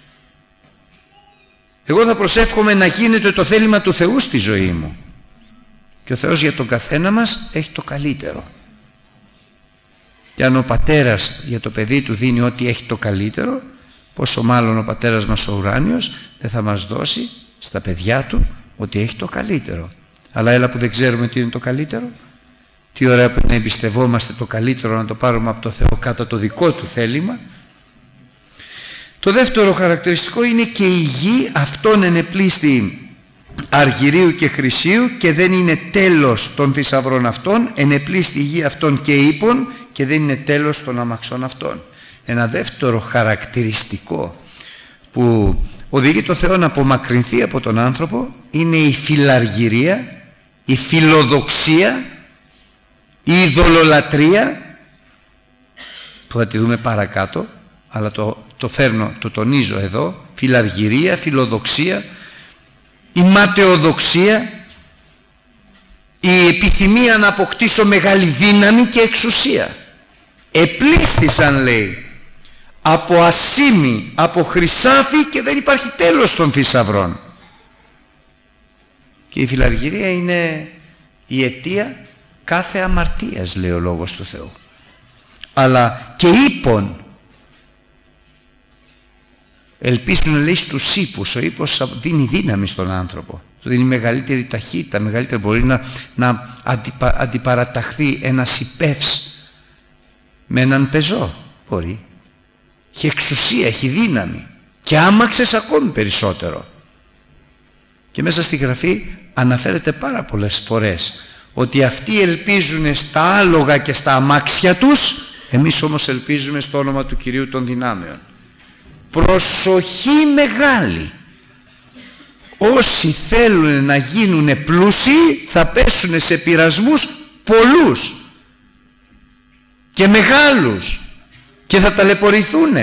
[SPEAKER 1] Εγώ θα προσεύχομαι να γίνεται το θέλημα του Θεού στη ζωή μου. Και ο Θεός για τον καθένα μας έχει το καλύτερο. Και αν ο πατέρας για το παιδί του δίνει ό,τι έχει το καλύτερο, πόσο μάλλον ο πατέρας μας ο ουράνιος δεν θα μας δώσει στα παιδιά του ότι έχει το καλύτερο. Αλλά έλα που δεν ξέρουμε τι είναι το καλύτερο. Τι ωραία που να εμπιστευόμαστε το καλύτερο, να το πάρουμε από το Θεό κατά το δικό του θέλημα. Το δεύτερο χαρακτηριστικό είναι και η γη αυτόν ενεπλήστη αργυρίου και χρυσίου και δεν είναι τέλος των θησαυρών αυτών, ενεπλήστη η γη αυτών και ύπων και δεν είναι τέλος των αμαξών αυτών. Ένα δεύτερο χαρακτηριστικό που οδηγεί το Θεό να απομακρυνθεί από τον άνθρωπο είναι η φιλαργυρία, η φιλοδοξία, η ειδωλολατρία που θα τη δούμε παρακάτω, αλλά το, το φέρνω, το τονίζω εδώ, φιλαργυρία, φιλοδοξία, η ματαιοδοξία, η επιθυμία να αποκτήσω μεγάλη δύναμη και εξουσία. Επλήστησαν, λέει, από ασήμι, από χρυσάφι και δεν υπάρχει τέλος των θησαυρών. Και η φιλαργυρία είναι η αιτία κάθε αμαρτίας, λέει ο Λόγος του Θεού. Αλλά και ύπων. Ελπίζουν, λέει, στους ύπους. Ο ύπος δίνει δύναμη στον άνθρωπο. Του δίνει μεγαλύτερη ταχύτητα, μεγαλύτερη, μπορεί να, να αντιπα, αντιπαραταχθεί ένας υπεύς με έναν πεζό. Μπορεί. Έχει εξουσία, έχει δύναμη. Και άμαξες ακόμη περισσότερο. Και μέσα στη Γραφή αναφέρεται πάρα πολλές φορές ότι αυτοί ελπίζουν στα άλογα και στα αμάξια τους, εμείς όμως ελπίζουμε στο όνομα του Κυρίου των Δυνάμεων. Προσοχή μεγάλη. Όσοι θέλουν να γίνουν πλούσιοι θα πέσουν σε πειρασμούς πολλούς και μεγάλους και θα ταλαιπωρηθούν.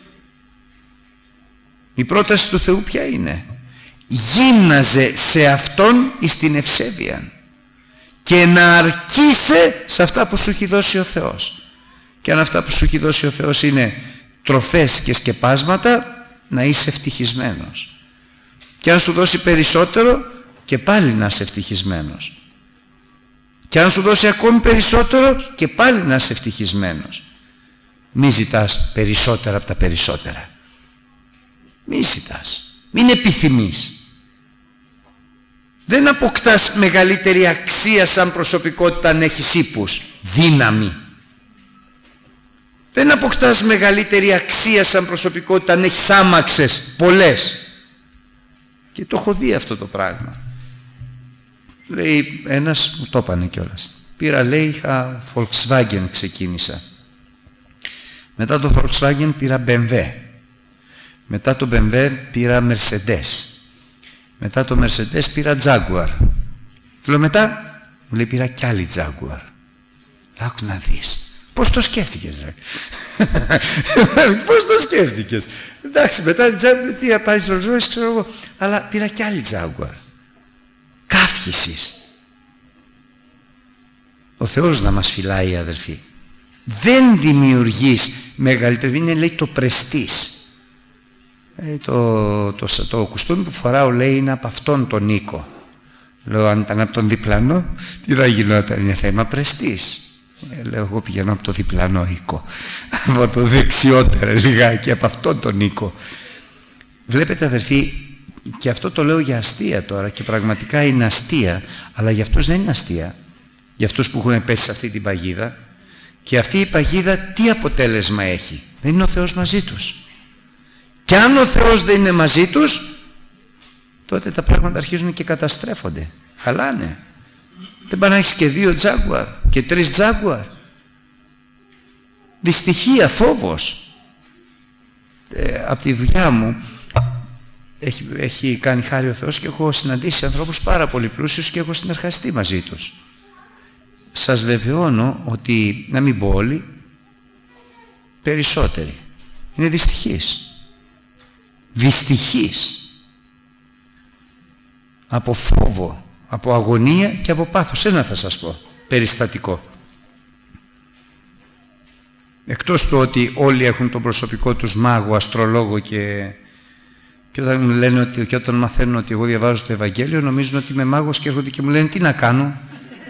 [SPEAKER 1] Η πρόταση του Θεού ποια είναι? Γύμναζε σε Αυτόν εις την ευσέβεια και να αρκείσαι σε αυτά που σου έχει δώσει ο Θεός. Και αν αυτά που σου έχει δώσει ο Θεός είναι τροφές και σκεπάσματα, να είσαι ευτυχισμένος. Και αν σου δώσει περισσότερο, και πάλι να είσαι ευτυχισμένος. Και αν σου δώσει ακόμη περισσότερο, και πάλι να είσαι ευτυχισμένος. Μη ζητάς περισσότερα από τα περισσότερα. Μη ζητάς. Μην επιθυμείς. Δεν αποκτάς μεγαλύτερη αξία σαν προσωπικότητα αν έχεις ύπους, δύναμη. Δεν αποκτάς μεγαλύτερη αξία σαν προσωπικότητα αν έχεις άμαξες πολλές. Και το έχω δει αυτό το πράγμα. Λέει ένας, μου το είπανε κιόλας. Πήρα, λέει, είχα Volkswagen, ξεκίνησα. Μετά το Volkswagen πήρα μπι εμ ντάμπλιου. Μετά το μπι εμ ντάμπλιου πήρα Mercedes. Μετά το Mercedes πήρα Jaguar. Του λέω μετά, μου λέει πήρα κι άλλη Jaguar. Άκου να δεις. Πώς το σκέφτηκες, ρε? Πώς το σκέφτηκες? Εντάξει, μετά την Jaguar, τι να πάρεις Rolls Royce, ξέρω εγώ. Αλλά πήρα κι άλλη Jaguar. Καύχησης. Ο Θεός να μας φυλάει, αδερφοί. Δεν δημιουργείς μεγαλύτερη, είναι, λέει, το πρεστής. Ε, το, το, το, το κουστούμι που φοράω, λέει, είναι από αυτόν τον Νίκο. Λέω, αν ήταν από τον διπλανό, τι θα γινόταν? Είναι θέμα πρεστής. Ε, λέω, εγώ πηγαίνω από το διπλανό οίκο, από το δεξιότερο λιγάκι, από αυτόν τον Νίκο. Βλέπετε, αδερφοί, και αυτό το λέω για αστεία τώρα, και πραγματικά είναι αστεία, αλλά για αυτούς δεν είναι αστεία. Για αυτούς που έχουν πέσει σε αυτή την παγίδα. Και αυτή η παγίδα τι αποτέλεσμα έχει? Δεν είναι ο Θεός μαζί τους. Και αν ο Θεός δεν είναι μαζί τους, τότε τα πράγματα αρχίζουν και καταστρέφονται. Χαλάνε. Δεν πάει να έχεις και δύο Jaguar και τρεις Jaguar. Δυστυχία, φόβος. Ε, από τη δουλειά μου έχει, έχει κάνει χάρη ο Θεός και έχω συναντήσει ανθρώπους πάρα πολύ πλούσιους και έχω συνεργαστεί μαζί τους. Σας βεβαιώνω ότι, να μην πω όλοι, περισσότεροι είναι δυστυχείς. Δυστυχείς. Από φόβο, από αγωνία και από πάθος. Ένα θα σας πω, περιστατικό. Εκτός του ότι όλοι έχουν τον προσωπικό τους μάγο, αστρολόγο και, και όταν μου λένε ότι, και όταν μαθαίνουν ότι εγώ διαβάζω το Ευαγγέλιο, νομίζουν ότι είμαι μάγος και έρχονται και μου λένε τι να κάνω.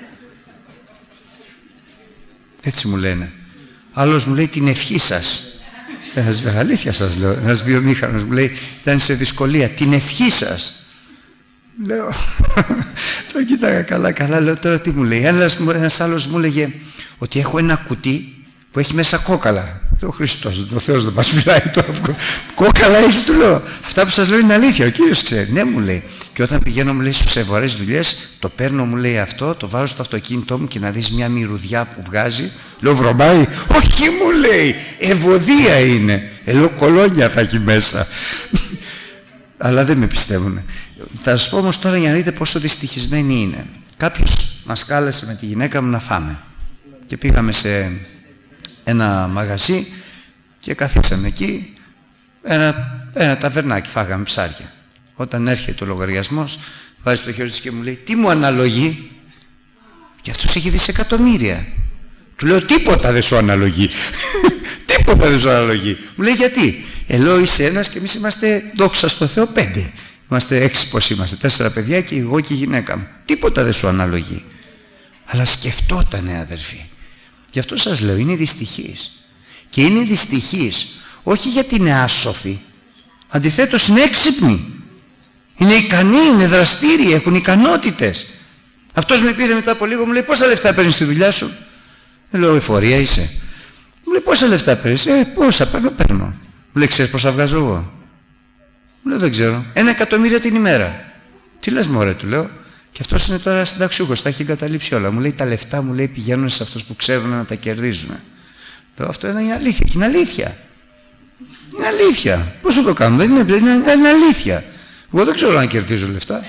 [SPEAKER 1] Έτσι μου λένε. Άλλος μου λέει την ευχή σας. Ένας, αλήθεια σας λέω, ένας βιομήχανος μου λέει ήταν σε δυσκολία, την ευχή σας. Λέω, το κοίταγα καλά καλά, λέω τώρα τι μου λέει. Ένας, ένας άλλος μου λέγε ότι έχω ένα κουτί που έχει μέσα κόκαλα. Ο Χριστός, ο Θεός δεν μας φυλάει τώρα. Κόκαλα έχεις, του λέω. Αυτά που σας λέω είναι αλήθεια, ο Κύριος ξέρει. Ναι, μου λέει. Και όταν πηγαίνω, μου λέει, στους σοβαρές δουλειές, το παίρνω, μου λέει αυτό, το βάζω στο αυτοκίνητό μου και να δεις μια μυρωδιά που βγάζει. Λέω, βρωμάει. Όχι, μου λέει, ευωδία είναι. Ε, λέω, κολόνια θα έχει μέσα. Αλλά δεν με πιστεύουν. Θα σας πω όμως τώρα για να δείτε πόσο δυστυχισμένοι είναι. Κάποιος μας κάλεσε με τη γυναίκα μου να φάμε. Και πήγαμε σε ένα μαγαζί και καθίσαμε εκεί, ένα, ένα ταβερνάκι, φάγαμε ψάρια. Όταν έρχεται ο λογαριασμός, βάζει το χέρι της και μου λέει, τι μου αναλογεί? Και αυτός έχει δισεκατομμύρια. Του λέω, τίποτα δεν σου αναλογεί. Τίποτα δεν σου αναλογεί. Μου λέει, γιατί? Ε, λέω, είσαι ένας και εμείς είμαστε, δόξα στο Θεό, πέντε. Είμαστε έξι, πως είμαστε, τέσσερα παιδιά και εγώ και η γυναίκα μου. Τίποτα δεν σου αναλογεί. Αλλά σκεφτότανε, αδερφοί. Γι' αυτό σας λέω, είναι δυστυχής. Και είναι δυστυχής όχι γιατί είναι άσοφοι. Αντιθέτως είναι έξυπνοι. Είναι ικανοί, είναι δραστήριοι, έχουν ικανότητες. Αυτός με πήρε μετά από λίγο, μου λέει, πόσα λεφτά παίρνεις στη δουλειά σου? Ε, λέω, εφορία είσαι? Μου λέει, πόσα λεφτά παίρνεις? Ε, πόσα παίρνω, παίρνω. Μου λέει, ξέρεις πόσα βγάζω εγώ? Μου λέω, δεν ξέρω. Ένα εκατομμύριο την ημέρα. Τι λες μωρέ, του λέω. Και αυτός είναι τώρα συνταξιούχος, τα έχει εγκαταλείψει όλα. Μου λέει, τα λεφτά, μου λέει, πηγαίνουν σε αυτούς που ξέρουν να τα κερδίζουν. Λέω, αυτό είναι αλήθεια. Και είναι αλήθεια. Είναι αλήθεια. Πώς θα το κάνουμε? Δεν είναι, είναι, είναι αλήθεια. Εγώ δεν ξέρω να κερδίζω λεφτά.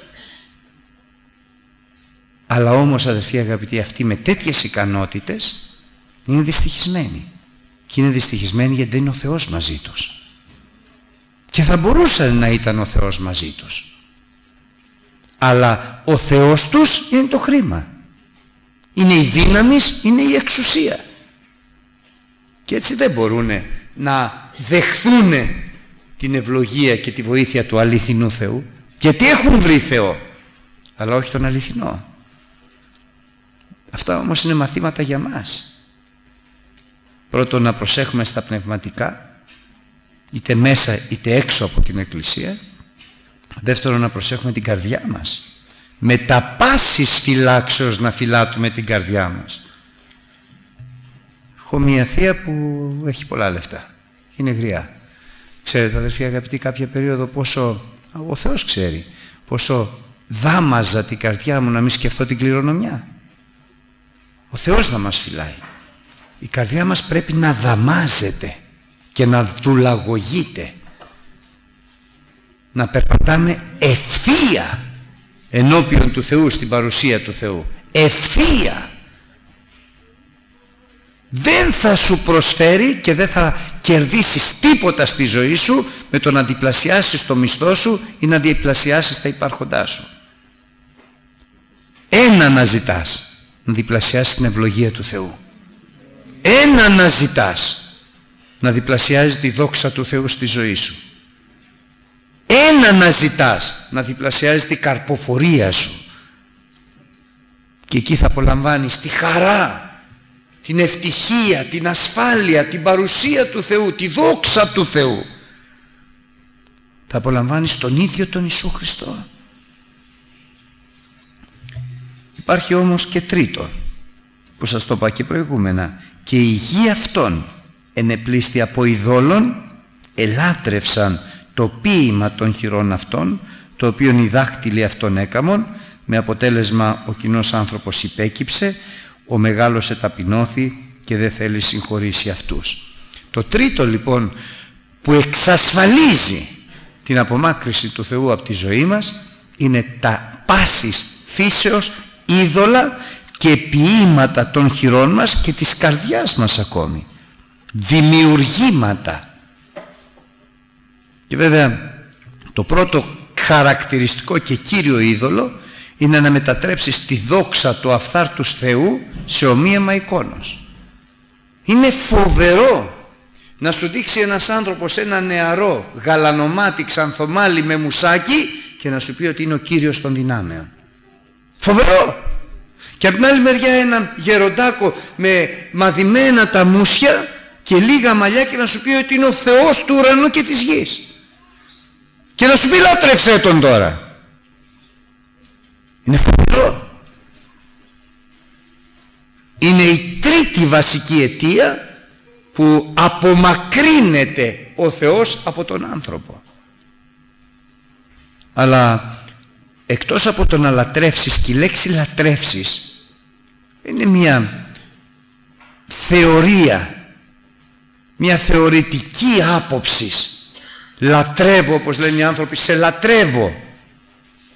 [SPEAKER 1] Αλλά όμως, αδερφοί αγαπητοί, αυτοί με τέτοιες ικανότητες είναι δυστυχισμένοι. Και είναι δυστυχισμένοι γιατί δεν είναι ο Θεός μαζί τους. Και θα μπορούσε να ήταν ο Θεός μαζί τους. Αλλά ο Θεός τους είναι το χρήμα. Είναι η δύναμη, είναι η εξουσία. Και έτσι δεν μπορούν να δεχθούν την ευλογία και τη βοήθεια του αληθινού Θεού. Γιατί έχουν βρει Θεό, αλλά όχι τον αληθινό. Αυτά όμως είναι μαθήματα για μας. Πρώτον, να προσέχουμε στα πνευματικά, είτε μέσα είτε έξω από την Εκκλησία. Δεύτερον, να προσέχουμε την καρδιά μας. Με τα πάσης φυλάξεως να φυλάτουμε την καρδιά μας. Έχω μια θεία που έχει πολλά λεφτά. Είναι γριά. Ξέρετε, αδερφοί αγαπητοί, κάποια περίοδο πόσο, ο Θεός ξέρει, πόσο δάμαζα την καρδιά μου να μην σκεφτώ την κληρονομιά. Ο Θεός να μας φυλάει. Η καρδιά μας πρέπει να δαμάζεται και να δουλαγωγείται. Να περπατάμε ευθεία ενώπιον του Θεού, στην παρουσία του Θεού. Ευθεία. Δεν θα σου προσφέρει και δεν θα κερδίσεις τίποτα στη ζωή σου με το να διπλασιάσεις το μισθό σου ή να διπλασιάσεις τα υπάρχοντά σου. Ένα να ζητάς, να διπλασιάσεις την ευλογία του Θεού. Ένα να ζητάς, να διπλασιάζεις τη δόξα του Θεού στη ζωή σου. Ένα να ζητάς, να διπλασιάζεις την καρποφορία σου. Και εκεί θα απολαμβάνεις τη χαρά, την ευτυχία, την ασφάλεια, την παρουσία του Θεού, τη δόξα του Θεού. Θα απολαμβάνεις τον ίδιο τον Ιησού Χριστό. Υπάρχει όμως και τρίτο, που σας το είπα και προηγούμενα. Και η γη αυτών ενεπλήστη από ειδόλων ελάτρευσαν το ποίημα των χειρών αυτών, το οποίο οι δάχτυλοι αυτών έκαμον, με αποτέλεσμα ο κοινός άνθρωπος υπέκυψε, ο μεγάλος εταπεινώθη και δεν θέλει συγχωρήσει αυτούς. Το τρίτο λοιπόν που εξασφαλίζει την απομάκρυση του Θεού από τη ζωή μας είναι τα πάσης φύσεως είδωλα και ποίηματα των χειρών μας και της καρδιάς μας ακόμη. Δημιουργήματα. Και βέβαια το πρώτο χαρακτηριστικό και κύριο είδωλο είναι να μετατρέψεις τη δόξα του αφθάρτους Θεού σε ομοίαμα εικόνος. Είναι φοβερό να σου δείξει ένας άνθρωπος ένα νεαρό γαλανομάτι ξανθομάλι με μουσάκι και να σου πει ότι είναι ο Κύριος των δυνάμεων. Φοβερό! Και από την άλλη μεριά έναν γεροντάκο με μαδημένα τα μουσια και λίγα μαλλιά και να σου πει ότι είναι ο Θεός του ουρανού και της γης. Και να σου πει λάτρευσέ τον τώρα. Είναι φοβερό. Είναι η τρίτη βασική αιτία που απομακρύνεται ο Θεός από τον άνθρωπο. Αλλά εκτός από το να λατρεύσεις, και η λέξη λατρεύσεις είναι μια θεωρία, μια θεωρητική άποψη. Λατρεύω, όπως λένε οι άνθρωποι, σε λατρεύω.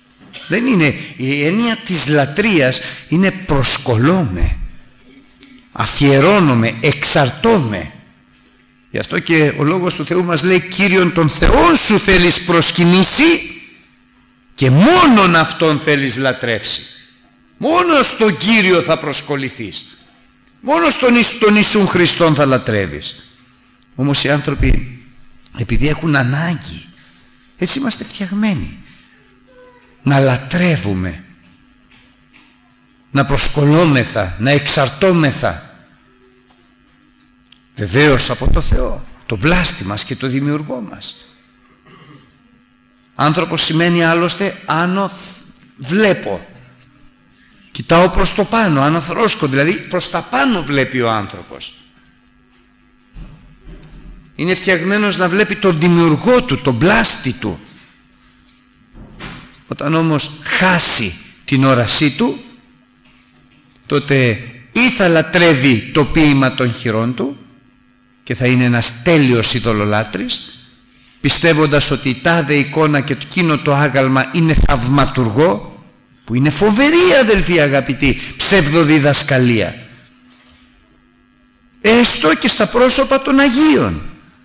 [SPEAKER 1] Δεν είναι, η έννοια της λατρείας είναι προσκολώμε, αφιερώνομαι, εξαρτώμαι. Γι' αυτό και ο Λόγος του Θεού μας λέει Κύριον τον Θεόν σου θέλεις προσκυνήσει και μόνον Αυτόν θέλεις λατρεύσει. Μόνο στον Κύριο θα προσκοληθείς. Μόνο στον, τον Ιησούν Χριστόν θα λατρεύεις. Όμως οι άνθρωποι, επειδή έχουν ανάγκη, έτσι είμαστε φτιαγμένοι, να λατρεύουμε, να προσκολόμεθα, να εξαρτώμεθα. Βεβαίως από το Θεό, το πλάστη μας και το δημιουργό μας. Άνθρωπος σημαίνει άλλωστε άνω βλέπω. Κοιτάω προς το πάνω, αναθρόσκω, δηλαδή προς τα πάνω βλέπει ο άνθρωπος. Είναι φτιαγμένος να βλέπει τον δημιουργό του, τον πλάστη του. Όταν όμως χάσει την όρασή του, τότε ή θα λατρεύει το ποίημα των χειρών του και θα είναι ένας τέλειος ειδωλολάτρης, πιστεύοντας ότι η τάδε εικόνα και εκείνο το άγαλμα είναι θαυματουργό, που είναι φοβερή αδελφοί αγαπητοί ψευδοδιδασκαλία, έστω και στα πρόσωπα των Αγίων.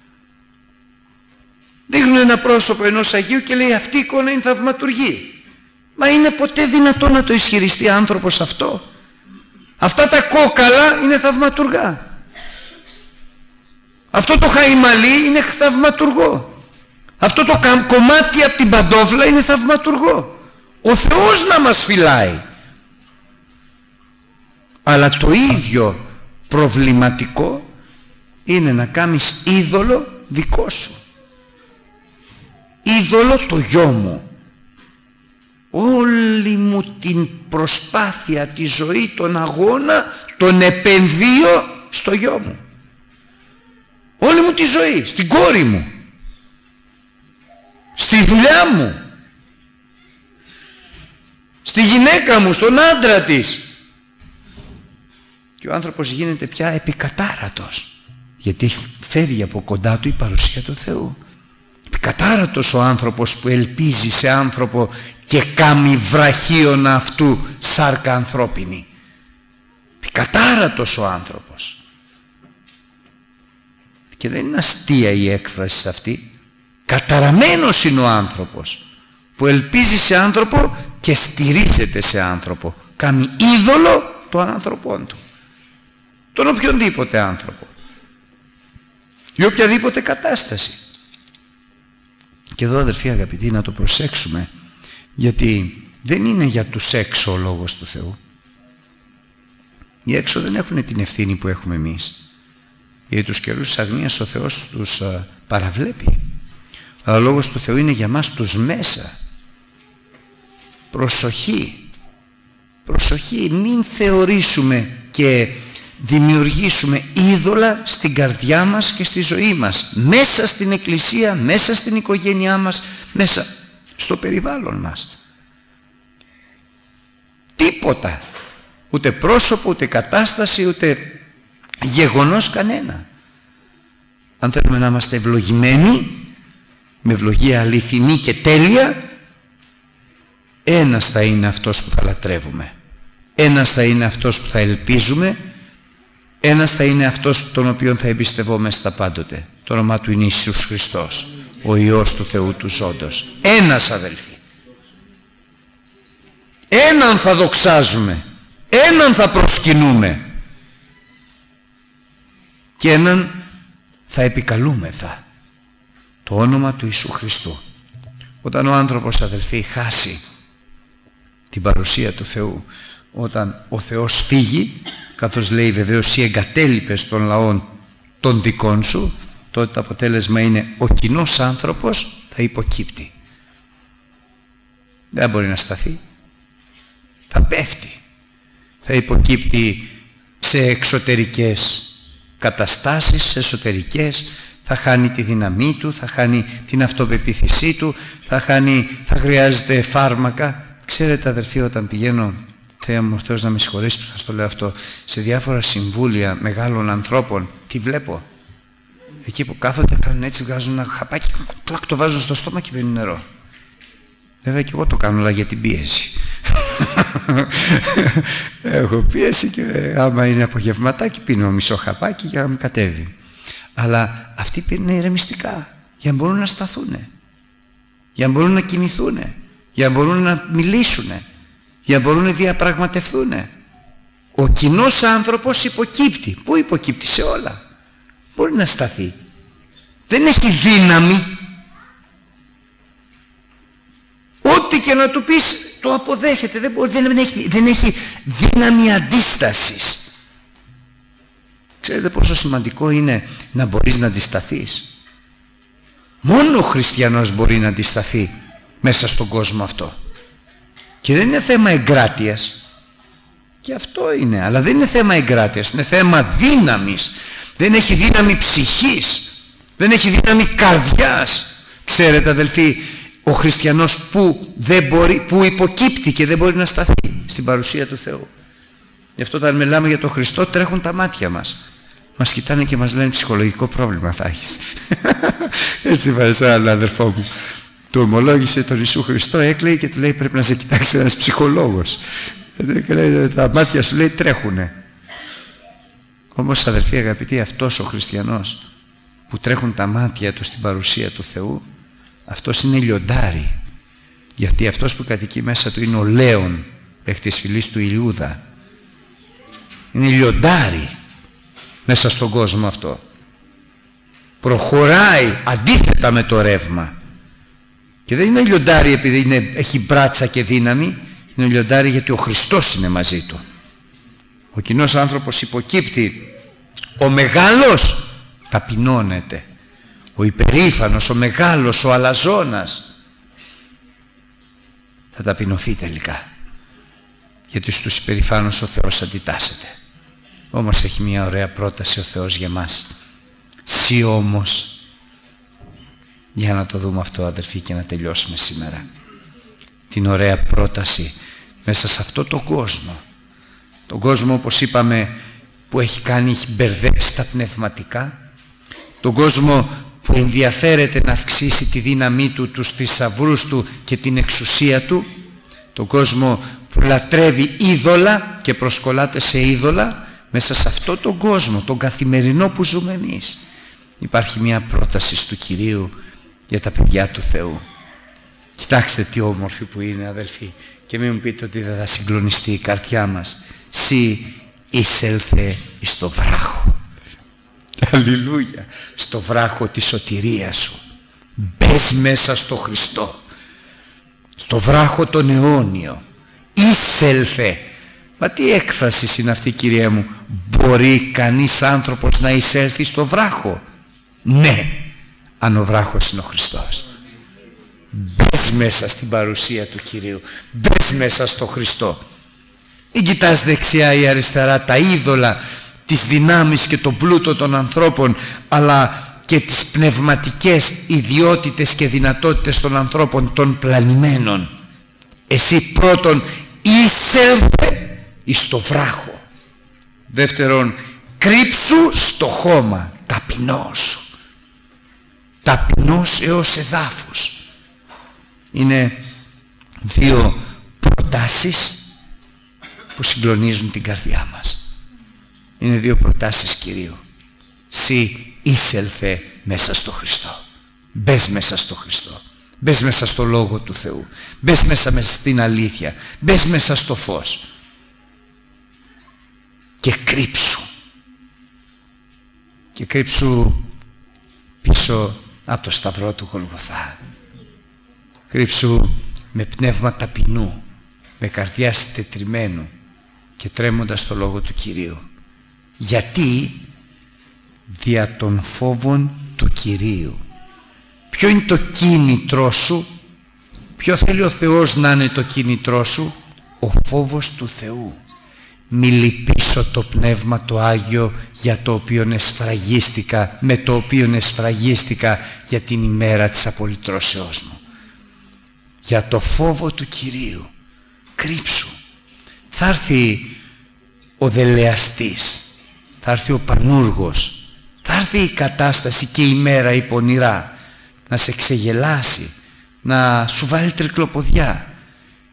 [SPEAKER 1] Δείχνουν ένα πρόσωπο ενός Αγίου και λέει αυτή η εικόνα είναι θαυματουργή. Μα είναι ποτέ δυνατό να το ισχυριστεί άνθρωπος αυτό? Αυτά τα κόκαλα είναι θαυματουργά. Αυτό το χαϊμαλί είναι θαυματουργό. Αυτό το κομμάτι από την παντόφλα είναι θαυματουργό. Ο Θεός να μας φυλάει. Αλλά το ίδιο προβληματικό είναι να κάνεις είδωλο δικό σου. Είδωλο το γιο μου. Όλη μου την προσπάθεια, τη ζωή, τον αγώνα τον επενδύω στο γιο μου. Όλη μου τη ζωή, στην κόρη μου, στη δουλειά μου, στη γυναίκα μου, στον άντρα της. Και ο άνθρωπος γίνεται πια επικατάρατος, γιατί φεύγει από κοντά του η παρουσία του Θεού. Επικατάρατος ο άνθρωπος που ελπίζει σε άνθρωπο και κάμει βραχίωνα αυτού σάρκα ανθρώπινη. Επικατάρατος ο άνθρωπος. Και δεν είναι αστεία η έκφραση αυτή. Καταραμένος είναι ο άνθρωπος που ελπίζει σε άνθρωπο και στηρίζεται σε άνθρωπο. Κάνει είδωλο των άνθρωπων του, τον οποιονδήποτε άνθρωπο ή οποιαδήποτε κατάσταση. Και εδώ αδερφοί αγαπητοί να το προσέξουμε, γιατί δεν είναι για τους έξω ο Λόγος του Θεού. Οι έξω δεν έχουν την ευθύνη που έχουμε εμείς. Για τους καιρούς της αγνίας ο Θεός τους α, παραβλέπει. Αλλά ο Λόγος του Θεού είναι για μας τους μέσα. Προσοχή, προσοχή, μην θεωρήσουμε και δημιουργήσουμε είδωλα στην καρδιά μας και στη ζωή μας, μέσα στην εκκλησία, μέσα στην οικογένειά μας, μέσα στο περιβάλλον μας. Τίποτα, ούτε πρόσωπο, ούτε κατάσταση, ούτε γεγονός κανένα. Αν θέλουμε να είμαστε ευλογημένοι, με ευλογία αληθινή και τέλεια, ένας θα είναι αυτός που θα λατρεύουμε, ένας θα είναι αυτός που θα ελπίζουμε, ένας θα είναι αυτός τον οποίον θα εμπιστευόμαστε πάντοτε. Το όνομά του είναι Ιησούς Χριστός, ο Υιός του Θεού του ζώντος. Ένας, αδελφοί. Έναν θα δοξάζουμε, έναν θα προσκυνούμε και έναν θα επικαλούμεθα, το όνομα του Ιησού Χριστού. Όταν ο άνθρωπος, αδελφοί, χάσει την παρουσία του Θεού, όταν ο Θεός φύγει, καθώς λέει βεβαίως οι εγκατέλειπες των λαών των δικών σου, τότε το αποτέλεσμα είναι ο κοινός άνθρωπος θα υποκύπτει. Δεν μπορεί να σταθεί, θα πέφτει, θα υποκύπτει σε εξωτερικές καταστάσεις, σε εσωτερικές, θα χάνει τη δύναμή του, θα χάνει την αυτοπεποίθησή του, θα, χάνει, θα χρειάζεται φάρμακα. Ξέρετε αδερφοί, όταν πηγαίνω, Θεέ μου, Θεός να με συγχωρήσει που σας το λέω αυτό, σε διάφορα συμβούλια μεγάλων ανθρώπων, τι βλέπω? Εκεί που κάθονται, κάνουν έτσι, βγάζουν ένα χαπάκι, κλακ, το βάζουν στο στόμα και παίρνουν νερό. Βέβαια και εγώ το κάνω, αλλά για την πίεση. Έχω πίεση και άμα είναι απογευματάκι πίνω μισό χαπάκι για να μην κατέβει. Αλλά αυτοί πίνουν ηρεμιστικά για να μπορούν να σταθούν, για να μπορούν να κινηθούν, για να μπορούν να μιλήσουν, για να μπορούν να διαπραγματευτούν. Ο κοινός άνθρωπος υποκύπτει. Πού υποκύπτει? Σε όλα. Μπορεί να σταθεί. Δεν έχει δύναμη. Ό,τι και να του πεις το αποδέχεται. Δεν, μπορεί, δεν, έχει, δεν έχει δύναμη αντίστασης. Ξέρετε πόσο σημαντικό είναι να μπορείς να αντισταθείς? Μόνο ο χριστιανός μπορεί να αντισταθεί μέσα στον κόσμο αυτό. Και δεν είναι θέμα εγκράτειας. Και αυτό είναι, αλλά δεν είναι θέμα εγκράτειας, είναι θέμα δύναμης. Δεν έχει δύναμη ψυχής, δεν έχει δύναμη καρδιάς. Ξέρετε αδελφοί, ο χριστιανός που, δεν μπορεί, που υποκύπτει και δεν μπορεί να σταθεί στην παρουσία του Θεού. Γι' αυτό όταν μιλάμε για τον Χριστό τρέχουν τα μάτια μας. Μας κοιτάνε και μας λένε ψυχολογικό πρόβλημα θα έχεις. Έτσι είπα σε έναν αδερφό μου. Του ομολόγησε τον Ιησού Χριστό, έκλαιε και του λέει πρέπει να σε κοιτάξει ένας ψυχολόγος. Και λέει, τα μάτια σου λέει τρέχουνε. Όμως αδερφοί αγαπητοί, αυτός ο χριστιανός που τρέχουν τα μάτια του στην παρουσία του Θεού, αυτός είναι λιοντάρι. Γιατί αυτός που κατοικεί μέσα του είναι ο Λέων εκ της φυλής του Ιούδα. Είναι λιοντάρι μέσα στον κόσμο αυτό. Προχωράει αντίθετα με το ρεύμα. Και δεν είναι λιοντάρι επειδή είναι, έχει μπράτσα και δύναμη. Είναι λιοντάρι γιατί ο Χριστός είναι μαζί του. Ο κοινός άνθρωπος υποκύπτει. Ο μεγάλος ταπεινώνεται. Ο υπερήφανος, ο μεγάλος, ο αλαζόνας θα ταπεινωθεί τελικά. Γιατί στους υπερηφάνους ο Θεός αντιτάσσεται. Όμως έχει μια ωραία πρόταση ο Θεός για μας. Συ όμως, για να το δούμε αυτό αδερφοί και να τελειώσουμε σήμερα. Την ωραία πρόταση μέσα σε αυτό τον κόσμο. Τον κόσμο όπως είπαμε που έχει κάνει, έχει μπερδέψει τα πνευματικά. Τον κόσμο που ενδιαφέρεται να αυξήσει τη δύναμή του, τους θησαυρούς του και την εξουσία του. Τον κόσμο που λατρεύει είδωλα και προσκολάται σε είδωλα. Μέσα σε αυτό τον κόσμο, τον καθημερινό που ζούμε εμείς, υπάρχει μια πρόταση του Κυρίου για τα παιδιά του Θεού. Κοιτάξτε τι όμορφη που είναι αδελφοί, και μην μου πείτε ότι δεν θα συγκλονιστεί η καρδιά μας. Συ εισέλθε εις το βράχο. Αλληλούια. Στο βράχο της σωτηρίας σου. Μπες μέσα στο Χριστό. Στο βράχο τον αιώνιο. Εισέλθε. Μα τι έκφραση είναι αυτή, κυρία μου? Μπορεί κανείς άνθρωπος να εισέλθει στο βράχο? Ναι, αν ο βράχος είναι ο Χριστός. Μπες μέσα στην παρουσία του Κυρίου. Μπες μέσα στο Χριστό. Μην κοιτάς δεξιά ή αριστερά τα είδωλα, τις δυνάμεις και τον πλούτο των ανθρώπων, αλλά και τις πνευματικές ιδιότητες και δυνατότητες των ανθρώπων των πλανημένων. Εσύ πρώτον εισέλθε εις το βράχο. Δεύτερον, κρύψου στο χώμα, ταπεινώσου. Ταπεινώς έως εδάφους. Είναι δύο προτάσεις που συγκλονίζουν την καρδιά μας. Είναι δύο προτάσεις Κυρίου. Συ εισέλθε μέσα στο Χριστό. Μπες μέσα στο Χριστό. Μπες μέσα στο Λόγο του Θεού. Μπες μέσα, μέσα στην αλήθεια. Μπες μέσα στο φως. Και κρύψου. Και κρύψου πίσω από το σταυρό του Γολγοθά. Κρύψου με πνεύμα ταπεινού, με καρδιά συντετριμμένου και τρέμοντας το Λόγο του Κυρίου. Γιατί? Δια των φόβων του Κυρίου. Ποιο είναι το κίνητρό σου? Ποιο θέλει ο Θεός να είναι το κίνητρό σου? Ο φόβος του Θεού. Μη λυπήσω το Πνεύμα το Άγιο για το οποίο εσφραγίστηκα, με το οποίο εσφραγίστηκα για την ημέρα της απολυτρώσεώς μου. Για το φόβο του Κυρίου. Κρύψου. Θα έρθει ο δελεαστής, θα έρθει ο πανούργος, θα έρθει η κατάσταση και η μέρα η πονηρά να σε ξεγελάσει, να σου βάλει τρικλοποδιά.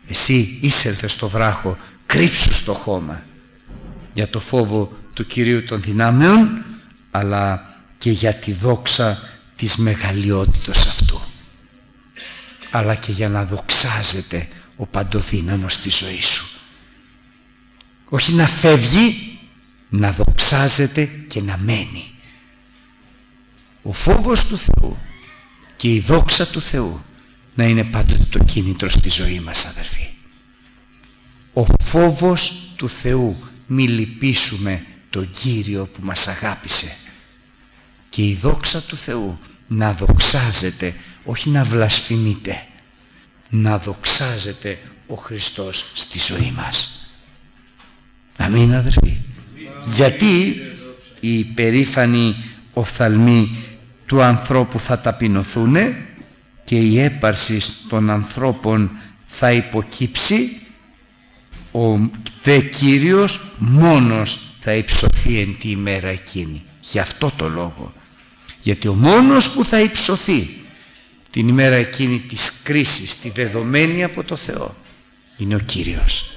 [SPEAKER 1] Εσύ εισέλθες στο βράχο, κρύψου στο χώμα, για το φόβο του Κυρίου των δυνάμεων, αλλά και για τη δόξα της μεγαλειότητος αυτού, αλλά και για να δοξάζεται ο παντοδύναμος στη ζωή σου. Όχι να φεύγει, να δοξάζεται και να μένει. Ο φόβος του Θεού και η δόξα του Θεού να είναι πάντοτε το κίνητρο στη ζωή μας, αδερφοί. Ο φόβος του Θεού, μη λυπήσουμε τον Κύριο που μας αγάπησε, και η δόξα του Θεού να δοξάζεται, όχι να βλασφημείτε, να δοξάζεται ο Χριστός στη ζωή μας. Αμήν, αδερφοί. Γιατί οι περήφανοι οφθαλμοί του ανθρώπου θα ταπεινωθούν και η έπαρση των ανθρώπων θα υποκύψει, ο δε Κύριος μόνος θα υψωθεί εν τη ημέρα εκείνη. Γι' αυτό το λόγο, γιατί ο μόνος που θα υψωθεί την ημέρα εκείνη της κρίσης, τη δεδομένη από το Θεό, είναι ο Κύριος.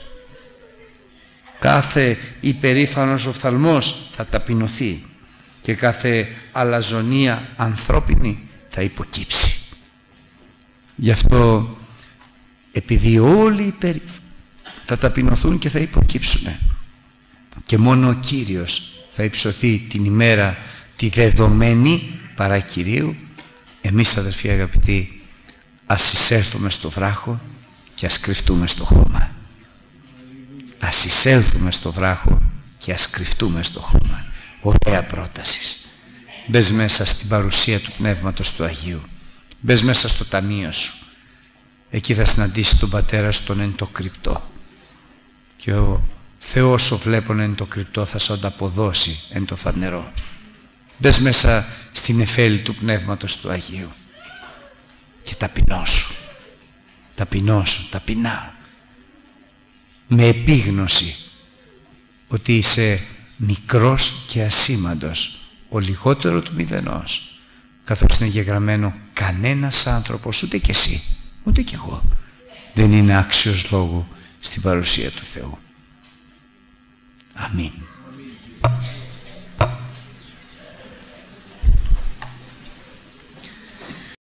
[SPEAKER 1] Κάθε υπερήφανος οφθαλμός θα ταπεινωθεί και κάθε αλαζονία ανθρώπινη θα υποκύψει. Γι' αυτό, επειδή όλοι οι περίφανοι θα ταπεινωθούν και θα υποκύψουν, και μόνο ο Κύριος θα υψωθεί την ημέρα τη δεδομένη παρά Κυρίου, εμείς, αδερφοί αγαπητοί, ας εισέλθουμε στο βράχο και ας κρυφτούμε στο χώμα. Ας εισέλθουμε στο βράχο και ας κρυφτούμε στο χώμα. Ωραία πρόταση. Μπες μέσα στην παρουσία του Πνεύματος του Αγίου. Μπες μέσα στο ταμείο σου. Εκεί θα συναντήσεις τον Πατέρα σου τον εν το κρυπτό. Και ο Θεός ο βλέπων εν το κρυπτό θα σου ανταποδώσει εν το φανερό. Μπες μέσα στην εφέλη του Πνεύματος του Αγίου και ταπεινώσου. Ταπεινώσου, ταπεινά. Με επίγνωση ότι είσαι μικρός και ασήμαντος, ο λιγότερο του μηδενός, καθώς είναι γεγραμμένο κανένας άνθρωπος, ούτε κι εσύ, ούτε κι εγώ, δεν είναι άξιος λόγου στην παρουσία του Θεού. Αμήν. Αμήν.